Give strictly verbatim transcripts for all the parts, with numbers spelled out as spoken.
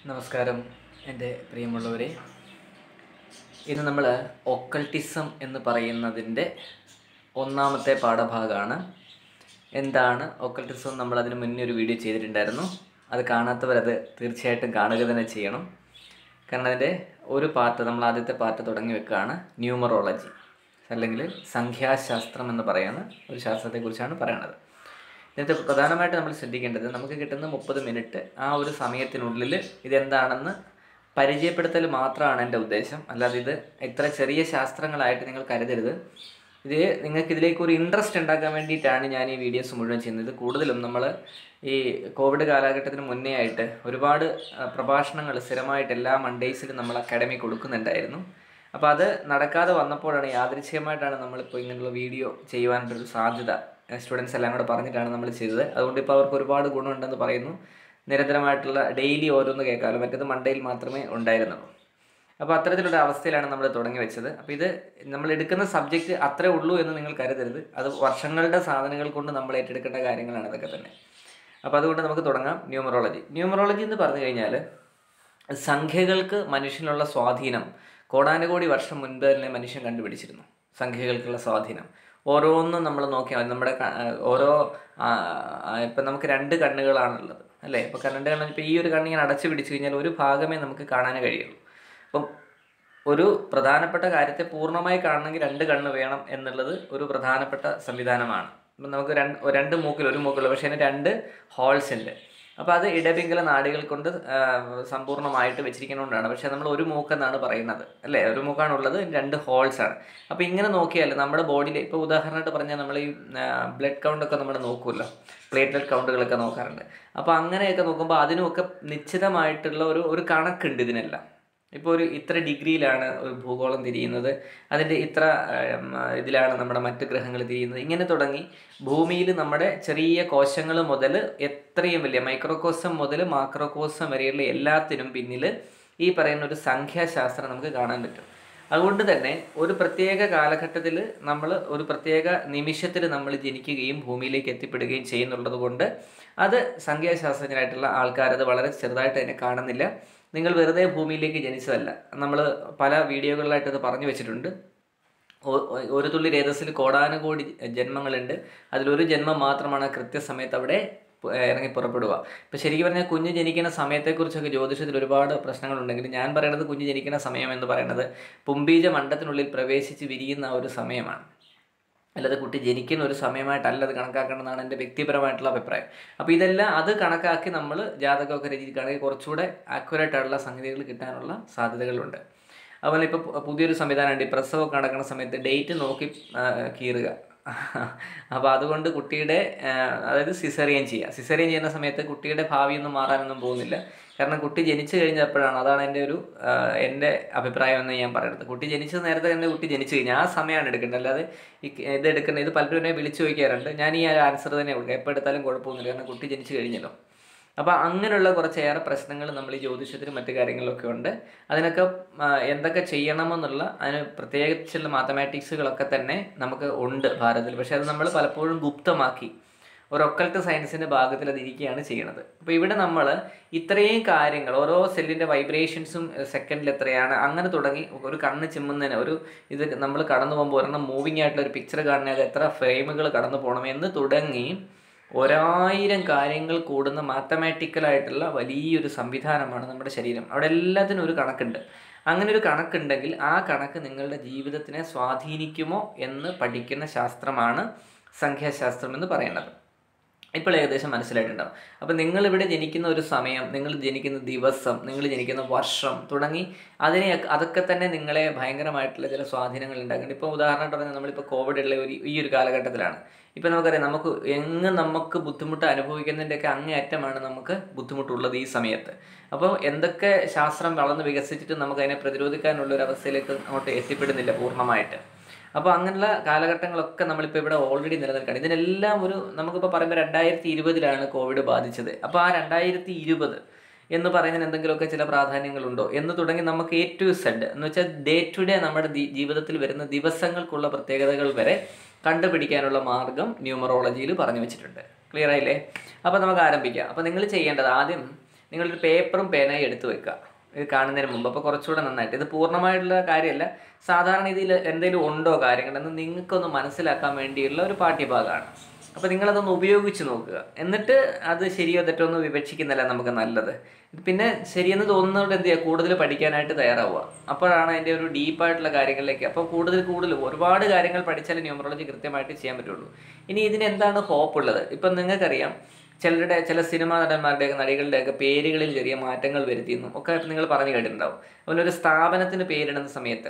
നമസ്കാരം എൻ്റെ പ്രിയമുള്ളവരെ. ഇന്ന് നമ്മൾ ഒക്കൾട്ടിസം എന്ന് പറയുന്നതിൻ്റെ ഒന്നാമത്തെ പാഠഭാഗമാണ്. എന്താണ് ഒക്കൾട്ടിസം? നമ്മൾ അതിന് മുന്നേ ഒരു വീഡിയോ ചെയ്തിട്ടുണ്ടായിരുന്നു. അത് കാണാത്തവരത് തീർച്ചയായിട്ടും കാണുക തന്നെ ചെയ്യണം. കാരണം അതിൻ്റെ ഒരു പാർട്ട്, നമ്മൾ ആദ്യത്തെ പാർട്ട് തുടങ്ങി വെക്കുകയാണ്. ന്യൂമറോളജി അല്ലെങ്കിൽ സംഖ്യാശാസ്ത്രം എന്ന് പറയുന്ന ഒരു ശാസ്ത്രത്തെക്കുറിച്ചാണ് പറയണത്. ഇതിനകത്ത് പ്രധാനമായിട്ട് നമ്മൾ ശ്രദ്ധിക്കേണ്ടത്, നമുക്ക് കിട്ടുന്ന മുപ്പത് മിനിറ്റ് ആ ഒരു സമയത്തിനുള്ളിൽ ഇതെന്താണെന്ന് പരിചയപ്പെടുത്തൽ മാത്രമാണ് എൻ്റെ ഉദ്ദേശം. അല്ലാതെ ഇത് ഇത്ര ചെറിയ ശാസ്ത്രങ്ങളായിട്ട് നിങ്ങൾ കരുതരുത്. ഇത് നിങ്ങൾക്ക് ഇതിലേക്ക് ഒരു ഇൻട്രസ്റ്റ് ഉണ്ടാക്കാൻ വേണ്ടിയിട്ടാണ് ഞാൻ ഈ വീഡിയോസ് മുഴുവൻ ചെയ്യുന്നത്. കൂടുതലും നമ്മൾ ഈ കോവിഡ് കാലഘട്ടത്തിന് മുന്നേ ആയിട്ട് ഒരുപാട് പ്രഭാഷണങ്ങൾ സ്ഥിരമായിട്ട് എല്ലാ മൺഡേയ്സിലും നമ്മൾ അക്കാഡമി കൊടുക്കുന്നുണ്ടായിരുന്നു. അപ്പോൾ അത് നടക്കാതെ വന്നപ്പോഴാണ് യാദൃച്ഛികമായിട്ടാണ് നമ്മളിപ്പോൾ ഇങ്ങനെയുള്ള വീഡിയോ ചെയ്യുവാനായിട്ടൊരു സാധ്യത സ്റ്റുഡൻസ് എല്ലാം കൂടെ പറഞ്ഞിട്ടാണ് നമ്മൾ ചെയ്തത്. അതുകൊണ്ട് ഇപ്പോൾ അവർക്ക് ഒരുപാട് ഗുണമുണ്ടെന്ന് പറയുന്നു. നിരന്തരമായിട്ടുള്ള ഡെയിലി ഓരോന്ന് കേൾക്കാമല്ലോ, മറ്റേത് മൺഡേയിൽ മാത്രമേ ഉണ്ടായിരുന്നുള്ളൂ. അപ്പോൾ അത്തരത്തിലുള്ള അവസ്ഥയിലാണ് നമ്മൾ തുടങ്ങി വെച്ചത്. അപ്പോൾ ഇത് നമ്മൾ എടുക്കുന്ന സബ്ജക്റ്റ് അത്രേ ഉള്ളൂ എന്ന് നിങ്ങൾ കരുതരുത്. അത് വർഷങ്ങളുടെ സാധനങ്ങൾ കൊണ്ട് നമ്മൾ ഏറ്റെടുക്കേണ്ട കാര്യങ്ങളാണ് ഇതൊക്കെ തന്നെ. അപ്പോൾ അതുകൊണ്ട് നമുക്ക് തുടങ്ങാം. ന്യൂമറോളജി ന്യൂമറോളജി എന്ന് പറഞ്ഞു കഴിഞ്ഞാൽ സംഖ്യകൾക്ക് മനുഷ്യനുള്ള സ്വാധീനം കോടാനുകോടി വർഷം മുൻപ് തന്നെ മനുഷ്യൻ കണ്ടുപിടിച്ചിരുന്നു. സംഖ്യകൾക്കുള്ള സ്വാധീനം ഓരോന്നും നമ്മൾ നോക്കിയാൽ നമ്മുടെ ഓരോ ഇപ്പം നമുക്ക് രണ്ട് കണ്ണുകളാണുള്ളത് അല്ലേ? ഇപ്പോൾ രണ്ട് കണ്ണ്, ഇപ്പോൾ ഈ ഒരു കണ്ണിങ്ങനെ അടച്ചു പിടിച്ചു കഴിഞ്ഞാൽ ഒരു ഭാഗമേ നമുക്ക് കാണാൻ കഴിയുള്ളൂ. അപ്പം ഒരു പ്രധാനപ്പെട്ട കാര്യത്തെ പൂർണ്ണമായി കാണണമെങ്കിൽ രണ്ട് കണ്ണ് വേണം എന്നുള്ളത് ഒരു പ്രധാനപ്പെട്ട സംവിധാനമാണ്. ഇപ്പം നമുക്ക് രണ്ട് രണ്ട് മൂക്കിൽ ഒരു മൂക്കുള്ളൂ, പക്ഷേ അതിന് രണ്ട് ഹോൾസ് ഉണ്ട്. അപ്പോൾ അത് ഇടപിംഗല നാഡികൾ കൊണ്ട് സമ്പൂർണ്ണമായിട്ട് വെച്ചിരിക്കുന്നതുകൊണ്ടാണ്. പക്ഷേ നമ്മൾ ഒരു മൂക്കെന്നാണ് പറയുന്നത് അല്ലേ? ഒരു മൂക്കാണുള്ളത്, രണ്ട് ഹോൾസാണ്. അപ്പോൾ ഇങ്ങനെ നോക്കിയാൽ നമ്മുടെ ബോഡിയിൽ ഇപ്പോൾ ഉദാഹരണമായിട്ട് പറഞ്ഞാൽ നമ്മൾ ഈ ബ്ലഡ് കൗണ്ടൊക്കെ നമ്മൾ നോക്കുമല്ലോ, പ്ലേറ്റ്ലെറ്റ് കൗണ്ടുകളൊക്കെ നോക്കാറുണ്ട്. അപ്പോൾ അങ്ങനെയൊക്കെ നോക്കുമ്പോൾ അതിനുമൊക്കെ നിശ്ചിതമായിട്ടുള്ള ഒരു ഒരു കണക്കുണ്ട് ഇതിനെല്ലാം. ഇപ്പോൾ ഒരു ഇത്ര ഡിഗ്രിയിലാണ് ഒരു ഭൂഗോളം തിരിയുന്നത്, അതിൻ്റെ ഇത്ര ഇതിലാണ് നമ്മുടെ മറ്റ് ഗ്രഹങ്ങൾ തിരിയുന്നത്. ഇങ്ങനെ തുടങ്ങി ഭൂമിയിൽ നമ്മുടെ ചെറിയ കോശങ്ങൾ മുതൽ എത്രയും വലിയ മൈക്രോകോസം മുതൽ മാക്രോകോസം വരെയുള്ള എല്ലാത്തിനും പിന്നിൽ ഈ പറയുന്ന ഒരു സംഖ്യാശാസ്ത്രം നമുക്ക് കാണാൻ പറ്റും. അതുകൊണ്ട് തന്നെ ഒരു പ്രത്യേക കാലഘട്ടത്തിൽ നമ്മൾ ഒരു പ്രത്യേക നിമിഷത്തിൽ നമ്മൾ ജനിക്കുകയും ഭൂമിയിലേക്ക് എത്തിപ്പെടുകയും ചെയ്യുന്നുള്ളത് കൊണ്ട് അത് സംഖ്യാശാസ്ത്രജ്ഞരായിട്ടുള്ള ആൾക്കാരത് വളരെ ചെറുതായിട്ട് തന്നെ കാണുന്നില്ല. നിങ്ങൾ വെറുതെ ഭൂമിയിലേക്ക് ജനിച്ചതല്ല. നമ്മൾ പല വീഡിയോകളിലായിട്ട് അത് പറഞ്ഞു വെച്ചിട്ടുണ്ട്. ഒരു തുള്ളി രേതസ്സിൽ കോടാനുകോടി ജന്മങ്ങളുണ്ട്. അതിലൊരു ജന്മം മാത്രമാണ് കൃത്യസമയത്ത് അവിടെ ഇറങ്ങി പുറപ്പെടുക. ഇപ്പോൾ ശരിക്കും പറഞ്ഞാൽ കുഞ്ഞ് ജനിക്കുന്ന സമയത്തെക്കുറിച്ചൊക്കെ ജ്യോതിഷത്തിൽ ഒരുപാട് പ്രശ്നങ്ങളുണ്ടെങ്കിലും ഞാൻ പറയുന്നത് കുഞ്ഞ് ജനിക്കുന്ന സമയം എന്ന് പറയുന്നത് പുംബീജ മണ്ഡലത്തിനുള്ളിൽ പ്രവേശിച്ച് വിരിയുന്ന ആ ഒരു സമയമാണ്. അല്ലാതെ കുട്ടി ജനിക്കുന്ന ഒരു സമയമായിട്ടല്ല അത് കണക്കാക്കേണ്ടതാണ് എൻ്റെ വ്യക്തിപരമായിട്ടുള്ള അഭിപ്രായം. അപ്പോൾ ഇതെല്ലാം അത് കണക്കാക്കി നമ്മൾ ജാതകമൊക്കെ രചിക്കുകയാണെങ്കിൽ കുറച്ചുകൂടെ ആക്യുറേറ്റ് ആയിട്ടുള്ള സംഗതികൾ കിട്ടാനുള്ള സാധ്യതകളുണ്ട്. അതുപോലെ ഇപ്പോൾ പുതിയൊരു സംവിധാനമുണ്ട്, ഈ പ്രസവമൊക്കെ നടക്കുന്ന സമയത്ത് ഡേറ്റ് നോക്കി കീറുക. അപ്പോൾ അതുകൊണ്ട് കുട്ടിയുടെ അതായത് സിസേറിയൻ ചെയ്യുക. സിസേറിയൻ ചെയ്യുന്ന സമയത്ത് കുട്ടിയുടെ ഭാവിയൊന്നും മാറാനൊന്നും പോകുന്നില്ല. കാരണം കുട്ടി ജനിച്ചു കഴിഞ്ഞപ്പോഴാണ്, അതാണ് എൻ്റെ ഒരു എൻ്റെ അഭിപ്രായം എന്ന് ഞാൻ പറയുന്നത്. കുട്ടി ജനിച്ചത് നേരത്തെ തന്നെ കുട്ടി ജനിച്ചു കഴിഞ്ഞാൽ ആ സമയമാണ് എടുക്കേണ്ടത്. അല്ലാതെ ഈ ഇത് എടുക്കുന്നത്, ഇത് പലരും എന്നെ വിളിച്ചു ചോദിക്കാറുണ്ട്. ഞാൻ ഈ ആൻസർ തന്നെ കൊടുക്കുക, എപ്പോൾ എടുത്താലും കുഴപ്പമൊന്നുമില്ല, കാരണം കുട്ടി ജനിച്ചു കഴിഞ്ഞല്ലോ. അപ്പോൾ അങ്ങനെയുള്ള കുറച്ചേറെ പ്രശ്നങ്ങൾ നമ്മൾ ഈ ജ്യോതിഷത്തിനും മറ്റു കാര്യങ്ങളിലൊക്കെ ഉണ്ട്. അതിനൊക്കെ എന്തൊക്കെ ചെയ്യണമെന്നുള്ള അതിന് പ്രത്യേകിച്ചുള്ള മാത്തമാറ്റിക്സുകളൊക്കെ തന്നെ നമുക്ക് ഉണ്ട് ഭാരതത്തിൽ. പക്ഷേ അത് നമ്മൾ പലപ്പോഴും ഗുപ്തമാക്കി ഒരു ഒക്കൾട്ട് സയൻസിൻ്റെ ഭാഗത്തിൽ അത് ഇരിക്കുകയാണ് ചെയ്യുന്നത്. അപ്പോൾ ഇവിടെ നമ്മൾ ഇത്രയും കാര്യങ്ങൾ, ഓരോ സെല്ലിൻ്റെ വൈബ്രേഷൻസും സെക്കൻഡിൽ എത്രയാണ്, അങ്ങനെ തുടങ്ങി ഒരു കണ്ണ് ചിമ്മുന്നതിന് ഒരു ഇത് നമ്മൾ കടന്നു പോകുമ്പോൾ ഒരെണ്ണം മൂവിങ് ആയിട്ടുള്ള ഒരു പിക്ചർ കാണുന്നത് എത്ര ഫ്രെയിമുകൾ കടന്നു പോകണം എന്ന് തുടങ്ങി ഒരായിരം കാര്യങ്ങൾ കൂടുന്ന മാത്തമാറ്റിക്കലായിട്ടുള്ള വലിയൊരു സംവിധാനമാണ് നമ്മുടെ ശരീരം. അവിടെ എല്ലാത്തിനും ഒരു കണക്കുണ്ട്. അങ്ങനെ ഒരു കണക്കുണ്ടെങ്കിൽ ആ കണക്ക് നിങ്ങളുടെ ജീവിതത്തിനെ സ്വാധീനിക്കുമോ എന്ന് പഠിക്കുന്ന ശാസ്ത്രമാണ് സംഖ്യാശാസ്ത്രം എന്ന് പറയുന്നത്. ഇപ്പോൾ ഏകദേശം മനസ്സിലായിട്ടുണ്ടാവും. അപ്പോൾ നിങ്ങളിവിടെ ജനിക്കുന്ന ഒരു സമയം, നിങ്ങൾ ജനിക്കുന്ന ദിവസം, നിങ്ങൾ ജനിക്കുന്ന വർഷം തുടങ്ങി അതിനെ അതൊക്കെ തന്നെ നിങ്ങളെ ഭയങ്കരമായിട്ടുള്ള ചില സ്വാധീനങ്ങൾ ഉണ്ടാക്കുന്നുണ്ട്. ഇപ്പോൾ ഉദാഹരണമായിട്ട് പറഞ്ഞാൽ നമ്മളിപ്പോൾ കോവിഡ് ഉള്ള ഒരു ഈ ഒരു കാലഘട്ടത്തിലാണ്. ഇപ്പോൾ നമുക്കറിയാം, നമുക്ക് എങ്ങ് നമുക്ക് ബുദ്ധിമുട്ട് അനുഭവിക്കുന്നതിൻ്റെയൊക്കെ അങ്ങേയറ്റമാണ് നമുക്ക് ബുദ്ധിമുട്ടുള്ളത് ഈ സമയത്ത്. അപ്പോൾ എന്തൊക്കെ ശാസ്ത്രം വളർന്ന് വികസിച്ചിട്ട് നമുക്ക് അതിനെ പ്രതിരോധിക്കാനുള്ള ഒരു അവസ്ഥയിലേക്ക് അങ്ങോട്ട് എത്തിപ്പെടുന്നില്ല പൂർണ്ണമായിട്ട്. അപ്പോൾ അങ്ങനെയുള്ള കാലഘട്ടങ്ങളൊക്കെ നമ്മളിപ്പോൾ ഇവിടെ ഓൾറെഡി നിലനിൽക്കുകയാണ്. ഇതിനെല്ലാം ഒരു നമുക്കിപ്പോൾ പറയുമ്പോൾ രണ്ടായിരത്തി ഇരുപതിലാണ് കോവിഡ് ബാധിച്ചത്. അപ്പോൾ ആ രണ്ടായിരത്തി ഇരുപത് എന്ന് പറയുന്നതിന് എന്തെങ്കിലുമൊക്കെ ചില പ്രാധാന്യങ്ങളുണ്ടോ എന്ന് തുടങ്ങി നമുക്ക് എ ടു സെഡ് എന്ന് വെച്ചാൽ ഡേ ടു ഡേ നമ്മുടെ ജീവിതത്തിൽ വരുന്ന ദിവസങ്ങൾക്കുള്ള പ്രത്യേകതകൾ വരെ കണ്ടുപിടിക്കാനുള്ള മാർഗം ന്യൂമറോളജിയിൽ പറഞ്ഞു വെച്ചിട്ടുണ്ട്. ക്ലിയർ ആയില്ലേ? അപ്പോൾ നമുക്ക് ആരംഭിക്കാം. അപ്പോൾ നിങ്ങൾ ചെയ്യേണ്ടത്, ആദ്യം നിങ്ങളൊരു പേപ്പറും പേനയും എടുത്ത് വെക്കുക ഇത് കാണുന്നതിന് മുമ്പ്. അപ്പോൾ കുറച്ചുകൂടെ നന്നായിട്ട്, ഇത് പൂർണ്ണമായിട്ടുള്ള കാര്യമല്ല, സാധാരണ ഇതിൽ എന്തെങ്കിലും ഉണ്ടോ കാര്യങ്ങളെന്ന് നിങ്ങൾക്കൊന്ന് മനസ്സിലാക്കാൻ വേണ്ടിയുള്ള ഒരു പാഠ്യഭാഗമാണ്. അപ്പോൾ നിങ്ങളതൊന്ന് ഉപയോഗിച്ച് നോക്കുക. എന്നിട്ട് അത് ശരിയോ തെറ്റോ ഒന്ന് വിവക്ഷിക്കുന്നതല്ല നമുക്ക് നല്ലത്. പിന്നെ ശരിയെന്ന് തോന്നുന്നതുകൊണ്ട് എന്ത് ചെയ്യുക, കൂടുതൽ പഠിക്കാനായിട്ട് തയ്യാറാവുക. അപ്പോഴാണ് അതിൻ്റെ ഒരു ഡീപ്പായിട്ടുള്ള കാര്യങ്ങളിലേക്ക്, അപ്പോൾ കൂടുതൽ കൂടുതൽ ഒരുപാട് കാര്യങ്ങൾ പഠിച്ചാലേ ന്യൂമറോളജി കൃത്യമായിട്ട് ചെയ്യാൻ പറ്റുള്ളൂ. ഇനി ഇതിന് എന്താണ് ഹോപ്പ് ഉള്ളത്? ഇപ്പം നിങ്ങൾക്കറിയാം ചിലരുടെ ചില സിനിമാ നടന്മാരുടെയൊക്കെ നടികളുടെയൊക്കെ പേരുകളിൽ ചെറിയ മാറ്റങ്ങൾ വരുത്തിയെന്നും ഒക്കെ നിങ്ങൾ പറഞ്ഞു കേട്ടിട്ടുണ്ടാവും. അതുപോലെ ഒരു സ്ഥാപനത്തിന് പേരിടുന്ന സമയത്ത്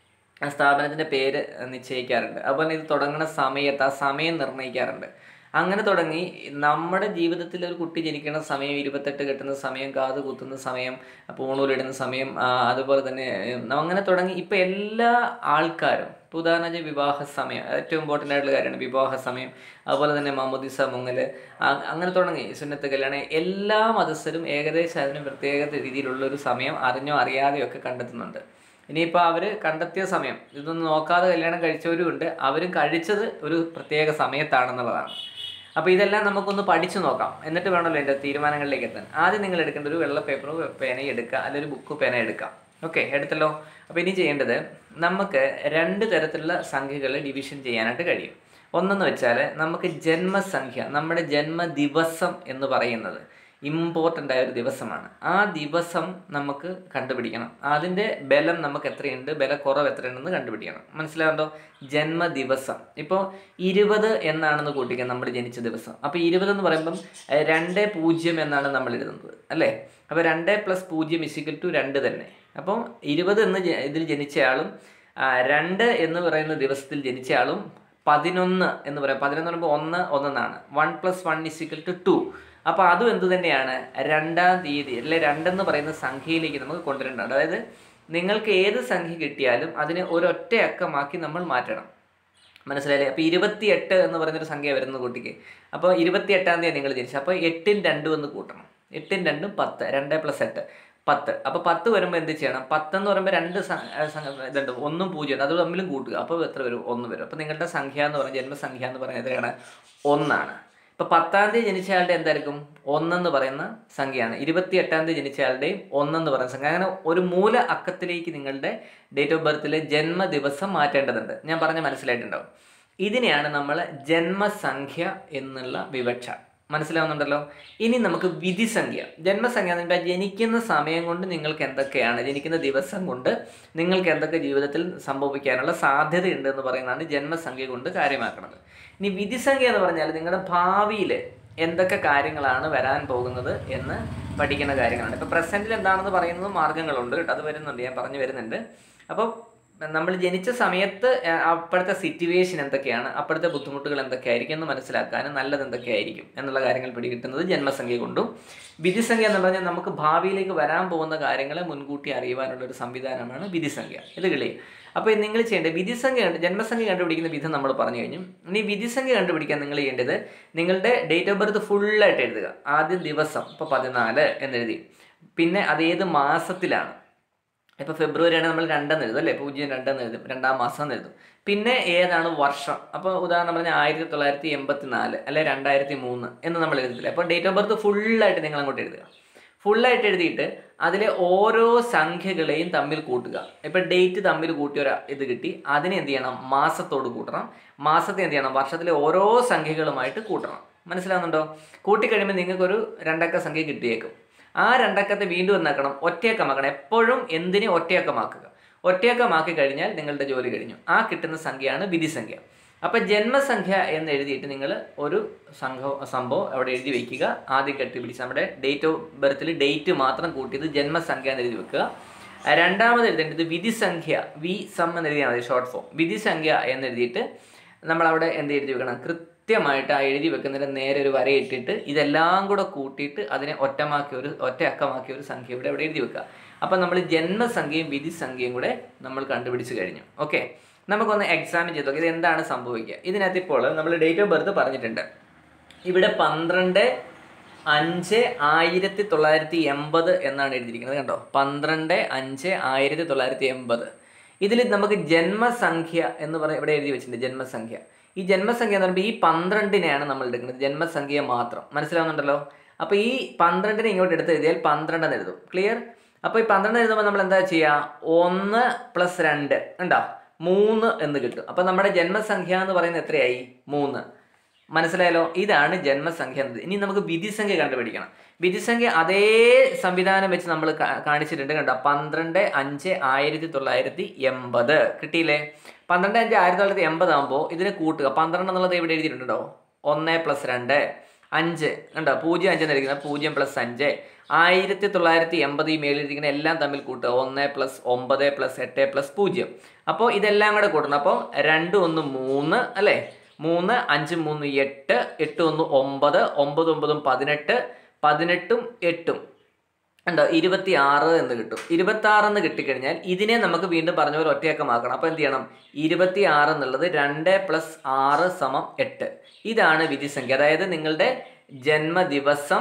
ആ സ്ഥാപനത്തിൻ്റെ പേര് നിശ്ചയിക്കാറുണ്ട്. അതുപോലെ ഇത് തുടങ്ങുന്ന സമയത്ത് ആ സമയം നിർണ്ണയിക്കാറുണ്ട്. അങ്ങനെ തുടങ്ങി നമ്മുടെ ജീവിതത്തിൽ ഒരു കുട്ടി ജനിക്കുന്ന സമയം, ഇരുപത്തെട്ട് കെട്ടുന്ന സമയം, കാത് കുത്തുന്ന സമയം, പൂണൂലിടുന്ന സമയം, അതുപോലെ തന്നെ അങ്ങനെ തുടങ്ങി ഇപ്പം എല്ലാ ആൾക്കാരും, ഇപ്പോൾ ഉദാഹരണം വിവാഹ സമയം ഏറ്റവും ഇമ്പോർട്ടൻ്റ് ആയിട്ടുള്ള കാര്യമാണ് വിവാഹ സമയം. അതുപോലെ തന്നെ മാമോദിസ മുങ്ങൽ, അങ്ങനെ തുടങ്ങി സുന്നത്ത് കല്യാണം, എല്ലാ മതസ്ഥരും ഏകദേശം അതിന് പ്രത്യേക രീതിയിലുള്ളൊരു സമയം അറിഞ്ഞോ അറിയാതെയോ ഒക്കെ കണ്ടെത്തുന്നുണ്ട്. ഇനിയിപ്പോൾ അവർ കണ്ടെത്തിയ സമയം ഇതൊന്നും നോക്കാതെ കല്യാണം കഴിച്ചവരും ഉണ്ട്, അവരും കഴിച്ചത് ഒരു പ്രത്യേക സമയത്താണെന്നുള്ളതാണ്. അപ്പോൾ ഇതെല്ലാം നമുക്കൊന്ന് പഠിച്ചു നോക്കാം, എന്നിട്ട് വേണമല്ലോ എൻ്റെ തീരുമാനങ്ങളിലേക്ക് എത്താൻ. ആദ്യം നിങ്ങൾ എടുക്കേണ്ട ഒരു വെള്ള പേപ്പറും പേനയും എടുക്കുക, അല്ലെങ്കിൽ ഒരു ബുക്ക് പേന എടുക്കാം. ഓക്കെ, എടുത്തല്ലോ. അപ്പോൾ ഇനി ചെയ്യേണ്ടത്, നമുക്ക് രണ്ട് തരത്തിലുള്ള സംഖ്യകൾ ഡിവിഷൻ ചെയ്യാനായിട്ട് കഴിയും. ഒന്നെന്ന് വെച്ചാൽ നമുക്ക് ജന്മസംഖ്യ, നമ്മുടെ ജന്മദിവസം എന്ന് പറയുന്നത് ഇമ്പോർട്ടൻ്റ് ആയ ഒരു ദിവസമാണ്. ആ ദിവസം നമുക്ക് കണ്ടുപിടിക്കണം. അതിൻ്റെ ബലം നമുക്ക് എത്രയുണ്ട്, ബലക്കുറവ് എത്രയുണ്ടെന്ന് കണ്ടുപിടിക്കണം. മനസ്സിലാവുണ്ടോ? ജന്മദിവസം ഇപ്പോൾ ഇരുപത് എന്നാണെന്ന് കൂട്ടിക്കുക നമ്മൾ ജനിച്ച ദിവസം. അപ്പോൾ ഇരുപത് എന്ന് പറയുമ്പം രണ്ട് പൂജ്യം എന്നാണ് നമ്മൾ എഴുതുന്നത് അല്ലേ? അപ്പോൾ രണ്ട് പ്ലസ് പൂജ്യം ഇസിക്കൽ ടു രണ്ട് തന്നെ. അപ്പം ഇരുപത് എന്ന് ഇതിൽ ജനിച്ചയാളും രണ്ട് എന്ന് പറയുന്ന ദിവസത്തിൽ ജനിച്ചയാളും പതിനൊന്ന് എന്ന് പറയാം. പതിനൊന്ന് പറയുമ്പോൾ ഒന്ന് ഒന്നെന്നാണ്. One plus one is equal two two. അപ്പോൾ അതും എന്ത് തന്നെയാണ്, രണ്ടാം തീയതി അല്ലെ രണ്ടെന്ന് പറയുന്ന സംഖ്യയിലേക്ക് നമുക്ക് കൊണ്ടുവരേണ്ടത്. അതായത് നിങ്ങൾക്ക് ഏത് സംഖ്യ കിട്ടിയാലും അതിനെ ഒരൊറ്റ അക്കമാക്കി നമ്മൾ മാറ്റണം. മനസ്സിലായില്ലേ? അപ്പോൾ ഇരുപത്തി എട്ട് എന്ന് പറയുന്നൊരു സംഖ്യ വരുന്ന കുട്ടിക്ക്, അപ്പോൾ ഇരുപത്തി എട്ടാം തീയതി നിങ്ങൾ ജനിച്ചു, അപ്പോൾ എട്ടും രണ്ടും എന്ന് കൂട്ടണം. എട്ടും രണ്ടും പത്ത്, രണ്ട് പ്ലസ് എട്ട് പത്ത്. അപ്പോൾ പത്ത് വരുമ്പോൾ എന്ത് ചെയ്യണം, പത്തെന്ന് പറയുമ്പോൾ രണ്ട് ഇതുണ്ട്, ഒന്നും പൂജ്യം ഉണ്ട്, അത് തമ്മിലും കൂട്ടുക. അപ്പോൾ എത്ര വരും? ഒന്ന് വരും. അപ്പോൾ നിങ്ങളുടെ സംഖ്യ എന്ന് പറയുന്നത്, ജന്മസംഖ്യ എന്ന് പറയുന്നത് എത്രയാണ്? ഒന്നാണ്. ഇപ്പോൾ പത്താം തീയതി ജനിച്ചയാളുടെ എന്തായിരിക്കും? ഒന്നെന്ന് പറയുന്ന സംഖ്യയാണ്. ഇരുപത്തി എട്ടാം തീയതി ജനിച്ചയാളുടെയും ഒന്നെന്ന് പറയുന്ന സംഖ്യ. അങ്ങനെ ഒരു മൂല അക്കത്തിലേക്ക് നിങ്ങളുടെ ഡേറ്റ് ഓഫ് ബർത്തിലെ ജന്മദിവസം മാറ്റേണ്ടതുണ്ട്. ഞാൻ പറഞ്ഞ മനസ്സിലായിട്ടുണ്ടാവും. ഇതിനെയാണ് നമ്മൾ ജന്മസംഖ്യ എന്നുള്ള വിവക്ഷ. മനസ്സിലാവുന്നുണ്ടല്ലോ? ഇനി നമുക്ക് വിധിസംഖ്യ. ജന്മസംഖ്യ എന്ന് പറഞ്ഞാൽ ജനിക്കുന്ന സമയം കൊണ്ട് നിങ്ങൾക്ക് എന്തൊക്കെയാണ്, ജനിക്കുന്ന ദിവസം കൊണ്ട് നിങ്ങൾക്ക് എന്തൊക്കെ ജീവിതത്തിൽ സംഭവിക്കാനുള്ള സാധ്യതയുണ്ട് എന്ന് പറയുന്നതാണ് ജന്മസംഖ്യ കൊണ്ട് കാര്യമാക്കുന്നത്. ഇനി വിധിസംഖ്യ എന്ന് പറഞ്ഞാൽ നിങ്ങളുടെ ഭാവിയിൽ എന്തൊക്കെ കാര്യങ്ങളാണ് വരാൻ പോകുന്നത് എന്ന് പഠിക്കുന്ന കാര്യങ്ങളാണ്. ഇപ്പോൾ പ്രസൻറ്റിൽ എന്താണെന്ന് പറയുന്നത് മാർഗ്ഗങ്ങളുണ്ട് കേട്ടോ, അത് വരുന്നുണ്ട്, ഞാൻ പറഞ്ഞു വരുന്നുണ്ട്. അപ്പോൾ നമ്മൾ ജനിച്ച സമയത്ത് അപ്പോഴത്തെ സിറ്റുവേഷൻ എന്തൊക്കെയാണ്, അപ്പോഴത്തെ ബുദ്ധിമുട്ടുകൾ എന്തൊക്കെയായിരിക്കും എന്ന് മനസ്സിലാക്കാനും നല്ലത് എന്തൊക്കെയായിരിക്കും എന്നുള്ള കാര്യങ്ങൾ പിടികിട്ടുന്നത് ജന്മസംഖ്യ കൊണ്ടും. വിധിസംഖ്യ എന്ന് പറഞ്ഞാൽ നമുക്ക് ഭാവിയിലേക്ക് വരാൻ പോകുന്ന കാര്യങ്ങളെ മുൻകൂട്ടി അറിയുവാനുള്ള ഒരു സംവിധാനമാണ് വിധിസംഖ്യ. ഇത് കിളിയും. അപ്പോൾ നിങ്ങൾ ചെയ്യേണ്ടത് വിധിസംഖ്യ, ജന്മസംഖ്യ കണ്ടുപിടിക്കുന്ന വിധം നമ്മൾ പറഞ്ഞു കഴിഞ്ഞു. ഇനി വിധിസംഖ്യ കണ്ടുപിടിക്കാൻ നിങ്ങൾ ചെയ്യേണ്ടത്, നിങ്ങളുടെ ഡേറ്റ് ഓഫ് ബർത്ത് ഫുള്ളായിട്ട് എഴുതുക. ആദ്യം ദിവസം, ഇപ്പോൾ പതിനാല് എന്നെഴുതി. പിന്നെ അത് ഏത് മാസത്തിലാണ്, ഇപ്പോൾ ഫെബ്രുവരി ആണെങ്കിൽ നമ്മൾ രണ്ടെന്ന് എഴുതും അല്ലേ, പൂജ്യം രണ്ടെന്ന് എഴുതും, രണ്ടാം മാസം എന്ന് എഴുതും. പിന്നെ ഏതാണ് വർഷം, അപ്പോൾ ഉദാഹരണം പറഞ്ഞാൽ ആയിരത്തി തൊള്ളായിരത്തി എൺപത്തി നാല് അല്ലെ രണ്ടായിരത്തി മൂന്ന് എന്ന് നമ്മൾ എഴുതില്ല. അപ്പോൾ ഡേറ്റ് ഓഫ് ബർത്ത് ഫുള്ളായിട്ട് നിങ്ങൾ അങ്ങോട്ട് എഴുതുക. ഫുള്ളായിട്ട് എഴുതിയിട്ട് അതിലെ ഓരോ സംഖ്യകളെയും തമ്മിൽ കൂട്ടുക. ഇപ്പോൾ ഡേറ്റ് തമ്മിൽ കൂട്ടിയ ഒരു ഇത് കിട്ടി, അതിനെ എന്ത് ചെയ്യണം, മാസത്തോട് കൂട്ടണം. മാസത്തെ എന്ത് ചെയ്യണം, വർഷത്തിലെ ഓരോ സംഖ്യകളുമായിട്ട് കൂട്ടണം. മനസ്സിലാവുന്നുണ്ടോ? കൂട്ടിക്കഴിയുമ്പോൾ നിങ്ങൾക്കൊരു രണ്ടക്ക സംഖ്യ കിട്ടിയേക്കും. ആ രണ്ടക്കത്തെ വീണ്ടും എന്നാക്കണം, ഒറ്റയക്കമാക്കണം. എപ്പോഴും എന്തിനെ ഒറ്റയക്കമാക്കുക. ഒറ്റയക്കമാക്കി കഴിഞ്ഞാൽ നിങ്ങളുടെ ജോലി കഴിഞ്ഞു. ആ കിട്ടുന്ന സംഖ്യയാണ് വിധിസംഖ്യ. അപ്പം ജന്മസംഖ്യ എന്ന് എഴുതിയിട്ട് നിങ്ങൾ ഒരു സംഭവം സംഭവം അവിടെ എഴുതി വയ്ക്കുക. ആദ്യം കെട്ടിപ്പിടിച്ച് നമ്മുടെ ഡേറ്റ് ഓഫ് ബർത്തിൽ ഡേറ്റ് മാത്രം കൂട്ടിയത് ജന്മസംഖ്യ എന്ന് എഴുതി വെക്കുക. രണ്ടാമത് എഴുതേണ്ടത് വിധിസംഖ്യ, വി സം എന്ന് എഴുതിയാൽ മതി, ഷോർട്ട് ഫോം. വിധിസംഖ്യ എന്ന് എഴുതിയിട്ട് നമ്മളവിടെ എന്ത് എഴുതി വെക്കണം, കൃത്യമായിട്ട് ആ എഴുതി വെക്കുന്നതിന് നേരെ ഒരു വരയിട്ടിട്ട് ഇതെല്ലാം കൂടെ കൂട്ടിയിട്ട് അതിനെ ഒറ്റമാക്കിയ ഒരു ഒറ്റ അക്കമാക്കിയ ഒരു സംഖ്യ ഇവിടെ അവിടെ എഴുതി വെക്കുക. അപ്പം നമ്മൾ ജന്മസംഖ്യയും വിധിസംഖ്യയും കൂടെ നമ്മൾ കണ്ടുപിടിച്ച് കഴിഞ്ഞു. ഓക്കെ, നമുക്കൊന്ന് എക്സാമിൻ ചെയ്ത് നോക്കാം ഇത് എന്താണ് സംഭവിക്കുക. ഇതിനകത്ത് ഇപ്പോൾ നമ്മൾ ഡേറ്റ് ഓഫ് ബർത്ത് പറഞ്ഞിട്ടുണ്ട്. ഇവിടെ പന്ത്രണ്ട് അഞ്ച് ആയിരത്തി തൊള്ളായിരത്തി എൺപത് എന്നാണ് എഴുതിയിരിക്കുന്നത്. കണ്ടോ, പന്ത്രണ്ട് അഞ്ച് ആയിരത്തി തൊള്ളായിരത്തി എൺപത്. ഇതിൽ നമുക്ക് ജന്മസംഖ്യ എന്ന് പറയും ഇവിടെ എഴുതി വെച്ചിട്ടുണ്ട്, ജന്മസംഖ്യ. ഈ ജന്മസംഖ്യ എന്ന് പറയുമ്പോൾ ഈ പന്ത്രണ്ടിനെയാണ് നമ്മൾ എടുക്കുന്നത്, ജന്മസംഖ്യ മാത്രം. മനസ്സിലാവുന്നുണ്ടല്ലോ? അപ്പോൾ ഈ പന്ത്രണ്ടിനെ ഇങ്ങോട്ട് എടുത്ത് എഴുതിയാൽ പന്ത്രണ്ട് എന്ന് എഴുതും. ക്ലിയർ? അപ്പോൾ ഈ പന്ത്രണ്ട് എഴുതുമ്പോൾ നമ്മൾ എന്താ ചെയ്യുക? ഒന്ന് പ്ലസ് രണ്ട് ഉണ്ടോ, മൂന്ന് എന്ന് കിട്ടും. അപ്പോൾ നമ്മുടെ ജന്മസംഖ്യ എന്ന് പറയുന്നത് എത്രയായി? മൂന്ന്. മനസ്സിലായല്ലോ? ഇതാണ് ജന്മസംഖ്യ എന്നത്. ഇനി നമുക്ക് വിധിസംഖ്യ കണ്ടുപിടിക്കണം. വിധിസംഖ്യ അതേ സംവിധാനം വെച്ച് നമ്മൾ കാണിച്ചിട്ടുണ്ട്. കണ്ടോ, പന്ത്രണ്ട് അഞ്ച് ആയിരത്തി തൊള്ളായിരത്തി എൺപത് കിട്ടിയില്ലേ? പന്ത്രണ്ട് അഞ്ച് ആയിരത്തി തൊള്ളായിരത്തി എൺപത് ആകുമ്പോൾ ഇതിനെ കൂട്ടുക. പന്ത്രണ്ട് എന്നുള്ളത് ഇവിടെ എഴുതിയിട്ടുണ്ടോ? ഒന്ന് പ്ലസ് രണ്ട് അഞ്ച് ഉണ്ടോ, പൂജ്യം അഞ്ച് എന്നിരിക്കുന്നത് പൂജ്യം പ്ലസ് അഞ്ച്. ആയിരത്തി തൊള്ളായിരത്തി എൺപത് ഈ മേലിരിക്കുന്ന എല്ലാം തമ്മിൽ കൂട്ടുക. ഒന്ന് പ്ലസ് ഒമ്പത് പ്ലസ് എട്ട് പ്ലസ് പൂജ്യം. അപ്പോൾ ഇതെല്ലാം കൂടെ കൂട്ടണം. അപ്പോൾ രണ്ട് ഒന്ന് മൂന്ന് അല്ലേ, മൂന്ന് അഞ്ച് മൂന്ന് എട്ട്, എട്ട് ഒന്ന് ഒമ്പത്, ഒമ്പത് ഒമ്പതും പതിനെട്ട്, പതിനെട്ടും എട്ടും ഉണ്ടോ ഇരുപത്തി ആറ് എന്ന് കിട്ടും. ഇരുപത്തി ആറ് എന്ന് കിട്ടിക്കഴിഞ്ഞാൽ ഇതിനെ നമുക്ക് വീണ്ടും പറഞ്ഞ പോലെ ഒറ്റയക്കമാക്കണം. അപ്പോൾ എന്ത് ചെയ്യണം? ഇരുപത്തി ആറ് എന്നുള്ളത് രണ്ട് പ്ലസ് ആറ് സമം എട്ട്. ഇതാണ് വിധിസംഖ്യ. അതായത് നിങ്ങളുടെ ജന്മദിവസം,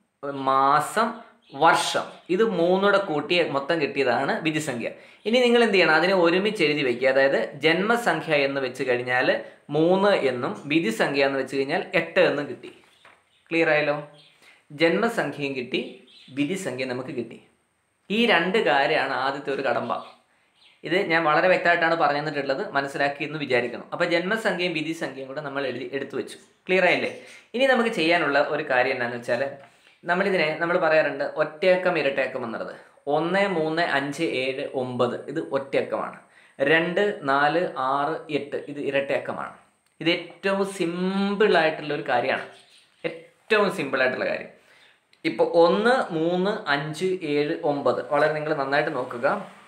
മാസം, വർഷം, ഇത് മൂന്നൂടെ കൂട്ടി മൊത്തം കിട്ടിയതാണ് വിധിസംഖ്യ. ഇനി നിങ്ങൾ എന്ത് ചെയ്യണം? അതിനെ ഒരുമിച്ച് എഴുതി വയ്ക്കുക. അതായത് ജന്മസംഖ്യ എന്ന് വെച്ച് കഴിഞ്ഞാൽ മൂന്ന് എന്നും വിധിസംഖ്യ എന്ന് വെച്ച് കഴിഞ്ഞാൽ എട്ട് എന്നും കിട്ടി. ക്ലിയർ ആയല്ലോ? ജന്മസംഖ്യയും കിട്ടി, വിധിസംഖ്യ നമുക്ക് കിട്ടി. ഈ രണ്ട് കാര്യമാണ് ആദ്യത്തെ ഒരു കടമ്പ. ഇത് ഞാൻ വളരെ വ്യക്തമായിട്ടാണ് പറഞ്ഞു തന്നിട്ടുള്ളത്, മനസ്സിലാക്കി എന്ന് വിചാരിക്കുന്നു. അപ്പോൾ ജന്മസംഖ്യയും വിധിസംഖ്യയും കൂടെ നമ്മൾ എഴുതി എടുത്തു വെച്ചു. ക്ലിയർ ആയില്ലേ? ഇനി നമുക്ക് ചെയ്യാനുള്ള ഒരു കാര്യം എന്താണെന്ന് വെച്ചാൽ, നമ്മളിതിനെ നമ്മൾ പറയാറുണ്ട് ഒറ്റയക്കം ഇരട്ടയക്കം എന്നുള്ളത്. ഒന്ന് മൂന്ന് അഞ്ച് ഏഴ് ഒമ്പത് ഇത് ഒറ്റയക്കമാണ്. രണ്ട് നാല് ആറ് എട്ട് ഇത് ഇരട്ടയക്കമാണ്. ഇത് ഏറ്റവും സിമ്പിളായിട്ടുള്ള ഒരു കാര്യമാണ്. ഏറ്റവും സിമ്പിളായിട്ടുള്ള കാര്യം. ഇപ്പോൾ ഒന്ന് മൂന്ന് അഞ്ച് ഏഴ് ഒമ്പത് വളരെ നിങ്ങൾ നന്നായിട്ട് നോക്കുക.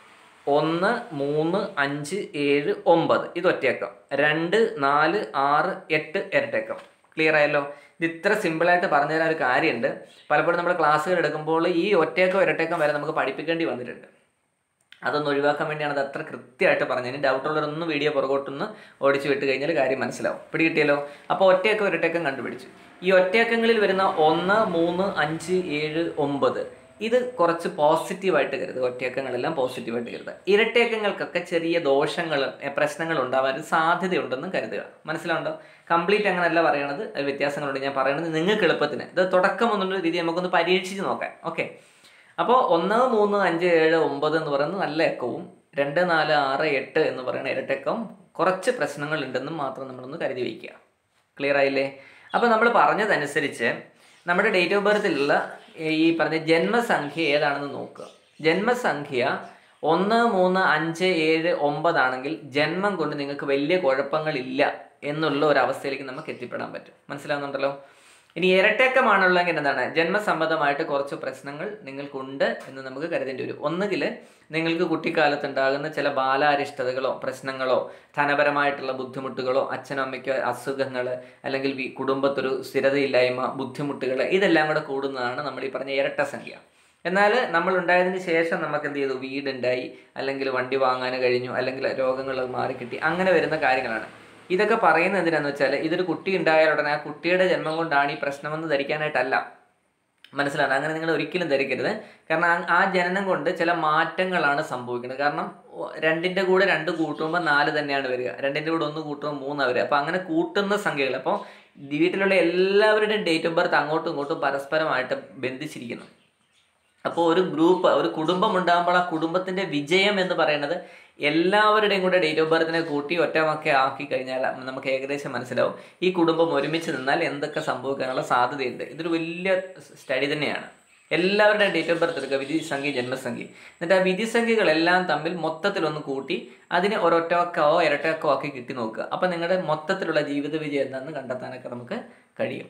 ഒന്ന് മൂന്ന് അഞ്ച് ഏഴ് ഒമ്പത് ഇത് ഒറ്റയക്കം. രണ്ട് നാല് ആറ് എട്ട് ഇരട്ടയക്കം. ക്ലിയർ ആയല്ലോ? ഇത് ഇത്ര സിമ്പിളായിട്ട് പറഞ്ഞു തരാൻ ഒരു കാര്യമുണ്ട്. പലപ്പോഴും നമ്മൾ ക്ലാസ്സുകൾ എടുക്കുമ്പോൾ ഈ ഒറ്റയക്കം ഇരട്ടയക്കം വരെ നമുക്ക് പഠിപ്പിക്കേണ്ടി വന്നിട്ടുണ്ട്. അതൊന്ന് ഒഴിവാക്കാൻ വേണ്ടിയാണ് അത് അത്ര കൃത്യമായിട്ട് പറഞ്ഞത്. ഇനി ഡൗട്ടുള്ളവരൊന്നും വീഡിയോ പുറകോട്ടൊന്ന് ഓടിച്ചു വിട്ട് കഴിഞ്ഞാൽ കാര്യം മനസ്സിലാവും. പിടികിട്ടിയല്ലോ? അപ്പോൾ ഒറ്റയക്കം ഇരട്ടയക്കം കണ്ടുപിടിച്ചു. ഈ ഒറ്റയക്കങ്ങളിൽ വരുന്ന ഒന്ന് മൂന്ന് അഞ്ച് ഏഴ് ഒമ്പത് ഇത് കുറച്ച് പോസിറ്റീവായിട്ട് കരുതുക. ഒറ്റയക്കങ്ങളെല്ലാം പോസിറ്റീവായിട്ട് കരുതുക. ഇരട്ടയക്കങ്ങൾക്കൊക്കെ ചെറിയ ദോഷങ്ങൾ, പ്രശ്നങ്ങൾ ഉണ്ടാവാൻ സാധ്യതയുണ്ടെന്ന് കരുതുക. മനസ്സിലാവുണ്ടോ? കംപ്ലീറ്റ് അങ്ങനെയല്ല പറയണത്, അത് വ്യത്യാസങ്ങളുണ്ട്. ഞാൻ പറയുന്നത് നിങ്ങൾക്ക് എളുപ്പത്തിന്, ഇത് തുടക്കം എന്നുള്ള രീതി നമുക്കൊന്ന് പരീക്ഷിച്ച് നോക്കാം. ഓക്കെ. അപ്പോൾ ഒന്ന് മൂന്ന് അഞ്ച് ഏഴ് ഒമ്പത് എന്ന് പറയുന്നത് നല്ല എക്കവും, രണ്ട് നാല് ആറ് എട്ട് എന്ന് പറയുന്ന ഇരട്ടക്കം കുറച്ച് പ്രശ്നങ്ങൾ ഉണ്ടെന്നും മാത്രം നമ്മളൊന്ന് കരുതി വയ്ക്കുക. ക്ലിയർ ആയില്ലേ? അപ്പോൾ നമ്മൾ പറഞ്ഞതനുസരിച്ച് നമ്മുടെ ഡേറ്റ് ഓഫ് ബർത്തിലുള്ള ഈ പറഞ്ഞ ജന്മസംഖ്യ ഏതാണെന്ന് നോക്കുക. ജന്മസംഖ്യ ഒന്ന് മൂന്ന് അഞ്ച് ഏഴ് ഒമ്പതാണെങ്കിൽ ജന്മം കൊണ്ട് നിങ്ങൾക്ക് വലിയ കുഴപ്പങ്ങളില്ല എന്നുള്ള ഒരു അവസ്ഥയിലേക്ക് നമുക്ക് എത്തിപ്പെടാൻ പറ്റും. മനസ്സിലാവുന്നുണ്ടല്ലോ? ഇനി ഇരട്ടക്കമാണുള്ളെങ്കിൽ എന്താണ്? ജന്മസംബന്ധമായിട്ട് കുറച്ച് പ്രശ്നങ്ങൾ നിങ്ങൾക്കുണ്ട് എന്ന് നമുക്ക് കരുതേണ്ടി വരും. ഒന്നുകിൽ നിങ്ങൾക്ക് കുട്ടിക്കാലത്ത് ഉണ്ടാകുന്ന ചില ബാലാരിഷ്ടതകളോ പ്രശ്നങ്ങളോ ധനപരമായിട്ടുള്ള ബുദ്ധിമുട്ടുകളോ അച്ഛനും അമ്മയ്ക്കോ അസുഖങ്ങൾ അല്ലെങ്കിൽ കുടുംബത്തൊരു സ്ഥിരതയില്ലായ്മ, ബുദ്ധിമുട്ടുകൾ, ഇതെല്ലാം കൂടെ കൂടുന്നതാണ് നമ്മൾ ഈ പറഞ്ഞ ഇരട്ട സംഖ്യ. എന്നാൽ നമ്മൾ ഉണ്ടായതിന് ശേഷം നമുക്ക് എന്ത് ചെയ്തു? വീടുണ്ടായി, അല്ലെങ്കിൽ വണ്ടി വാങ്ങാൻ കഴിഞ്ഞു, അല്ലെങ്കിൽ രോഗങ്ങൾ മാറിക്കിട്ടി, അങ്ങനെ വരുന്ന കാര്യങ്ങളാണ്. ഇതൊക്കെ പറയുന്നത് എന്തിനാന്ന് വെച്ചാൽ ഇതൊരു കുട്ടി ഉണ്ടായാൽ ഉടനെ ആ കുട്ടിയുടെ ജന്മം കൊണ്ടാണ് ഈ പ്രശ്നമെന്ന് ധരിക്കാനായിട്ടല്ല. മനസ്സിലാണ്? അങ്ങനെ നിങ്ങൾ ഒരിക്കലും ധരിക്കരുത്. കാരണം ആ ജനനം കൊണ്ട് ചില മാറ്റങ്ങളാണ് സംഭവിക്കുന്നത്. കാരണം രണ്ടിൻ്റെ കൂടെ രണ്ട് കൂട്ടുമ്പോൾ നാല് തന്നെയാണ് വരിക, രണ്ടിൻ്റെ കൂടെ ഒന്ന് കൂട്ടുമ്പോൾ മൂന്നാണ് വരിക. അപ്പോൾ അങ്ങനെ കൂട്ടുന്ന സംഖ്യകൾ, അപ്പോൾ വീട്ടിലുള്ള എല്ലാവരുടെയും ഡേറ്റ് ഓഫ് ബർത്ത് അങ്ങോട്ടും ഇങ്ങോട്ടും പരസ്പരമായിട്ട് ബന്ധിച്ചിരിക്കുന്നു. അപ്പോൾ ഒരു ഗ്രൂപ്പ്, ഒരു കുടുംബം ഉണ്ടാകുമ്പോൾ ആ കുടുംബത്തിൻ്റെ വിജയം എന്ന് പറയുന്നത് എല്ലാവരുടെയും കൂടെ ഡേറ്റ് ഓഫ് ബർത്തിനെ കൂട്ടി ഒറ്റമൊക്കെ ആക്കി കഴിഞ്ഞാൽ നമുക്ക് ഏകദേശം മനസ്സിലാവും ഈ കുടുംബം ഒരുമിച്ച് നിന്നാൽ എന്തൊക്കെ സംഭവിക്കാനുള്ള സാധ്യതയുണ്ട്. ഇതൊരു വലിയ സ്റ്റഡി തന്നെയാണ്. എല്ലാവരുടെയും ഡേറ്റ് ഓഫ് ബർത്ത് എടുക്കുക, വിധിസംഖ്യ, ജന്മസംഖ്യ, എന്നിട്ട് ആ വിധിസംഖ്യകളെല്ലാം തമ്മിൽ മൊത്തത്തിലൊന്ന് കൂട്ടി അതിനെ ഒരൊറ്റക്കോ ഇരട്ടക്കോ ആക്കി കിട്ടി നോക്കുക. അപ്പം നിങ്ങളുടെ മൊത്തത്തിലുള്ള ജീവിത വിജയം എന്താണെന്ന് കണ്ടെത്താനൊക്കെ നമുക്ക് കഴിയും.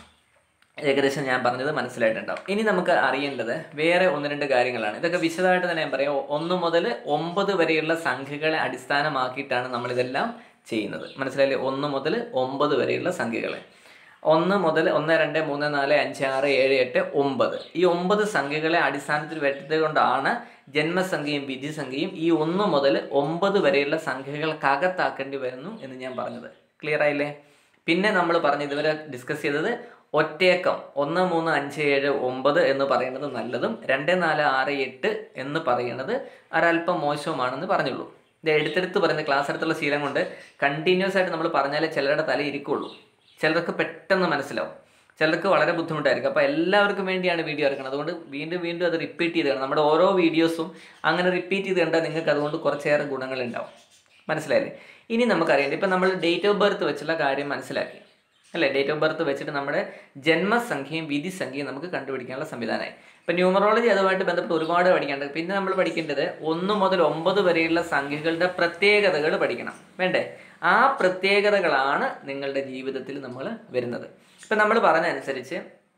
ഏകദേശം ഞാൻ പറഞ്ഞത് മനസ്സിലായിട്ടുണ്ടാവും. ഇനി നമുക്ക് അറിയേണ്ടത് വേറെ ഒന്ന് രണ്ട് കാര്യങ്ങളാണ്. ഇതൊക്കെ വിശദമായിട്ട് തന്നെ ഞാൻ പറയാം. ഒന്ന് മുതൽ ഒമ്പത് വരെയുള്ള സംഖ്യകളെ അടിസ്ഥാനമാക്കിയിട്ടാണ് നമ്മളിതെല്ലാം ചെയ്യുന്നത്. മനസ്സിലായില്ലേ? ഒന്ന് മുതൽ ഒമ്പത് വരെയുള്ള സംഖ്യകളെ, ഒന്ന് മുതൽ ഒന്ന് രണ്ട് മൂന്ന് നാല് അഞ്ച് ആറ് ഏഴ് എട്ട് ഒമ്പത്, ഈ ഒമ്പത് സംഖ്യകളെ അടിസ്ഥാനത്തിൽ വരുത്തിക്കൊണ്ടാണ് ജന്മസംഖ്യയും വിധിസംഖ്യയും ഈ ഒന്ന് മുതൽ ഒമ്പത് വരെയുള്ള സംഖ്യകൾക്കകത്താക്കേണ്ടി വരുന്നു എന്ന് ഞാൻ പറഞ്ഞത്. ക്ലിയർ ആയില്ലേ? പിന്നെ നമ്മൾ പറഞ്ഞ് ഇതുവരെ ഡിസ്കസ് ചെയ്തത് ഒറ്റയക്കം ഒന്ന് മൂന്ന് അഞ്ച് ഏഴ് ഒമ്പത് എന്ന് പറയുന്നത് നല്ലതും രണ്ട് നാല് ആറ് എട്ട് എന്ന് പറയുന്നത് ഒരല്പം മോശവുമാണെന്ന് പറഞ്ഞുള്ളൂ. ഇത് എടുത്തെടുത്ത് പറയുന്ന ക്ലാസ് എടുത്തുള്ള ശീലം കൊണ്ട് കണ്ടിന്യൂസ് ആയിട്ട് നമ്മൾ പറഞ്ഞാലേ ചിലരുടെ തല ഇരിക്കുള്ളൂ, ചിലർക്ക് പെട്ടെന്ന് മനസ്സിലാവും. ചിലർക്ക് വളരെ ബുദ്ധിമുട്ടായിരിക്കും. അപ്പോൾ എല്ലാവർക്കും വേണ്ടിയാണ് വീഡിയോ ഇറക്കുന്നത്. അതുകൊണ്ട് വീണ്ടും വീണ്ടും അത് റിപ്പീറ്റ് ചെയ്ത് കാണും. നമ്മുടെ ഓരോ വീഡിയോസും അങ്ങനെ റിപ്പീറ്റ് ചെയ്ത് കണ്ടാൽ നിങ്ങൾക്ക് അതുകൊണ്ട് കുറച്ചേറെ ഗുണങ്ങളുണ്ടാവും. മനസ്സിലായില്ലേ? ഇനി നമുക്കറിയേണ്ടത് ഇപ്പം നമ്മൾ ഡേറ്റ് ഓഫ് ബർത്ത് വെച്ചുള്ള കാര്യം മനസ്സിലാക്കി അല്ലേ? ഡേറ്റ് ഓഫ് ബർത്ത് വെച്ചിട്ട് നമ്മുടെ ജന്മസംഖ്യയും വിധിസംഖ്യയും നമുക്ക് കണ്ടുപിടിക്കാനുള്ള സംവിധാനമായി. ഇപ്പം ന്യൂമറോളജി അതുമായിട്ട് ബന്ധപ്പെട്ട് ഒരുപാട് പഠിക്കേണ്ടത്. പിന്നെ നമ്മൾ പഠിക്കേണ്ടത് ഒന്ന് മുതൽ ഒമ്പത് വരെയുള്ള സംഖ്യകളുടെ പ്രത്യേകതകൾ പഠിക്കണം. വേണ്ടേ? ആ പ്രത്യേകതകളാണ് നിങ്ങളുടെ ജീവിതത്തിൽ നമ്മൾ വരുന്നത്. ഇപ്പം നമ്മൾ പറഞ്ഞതനുസരിച്ച്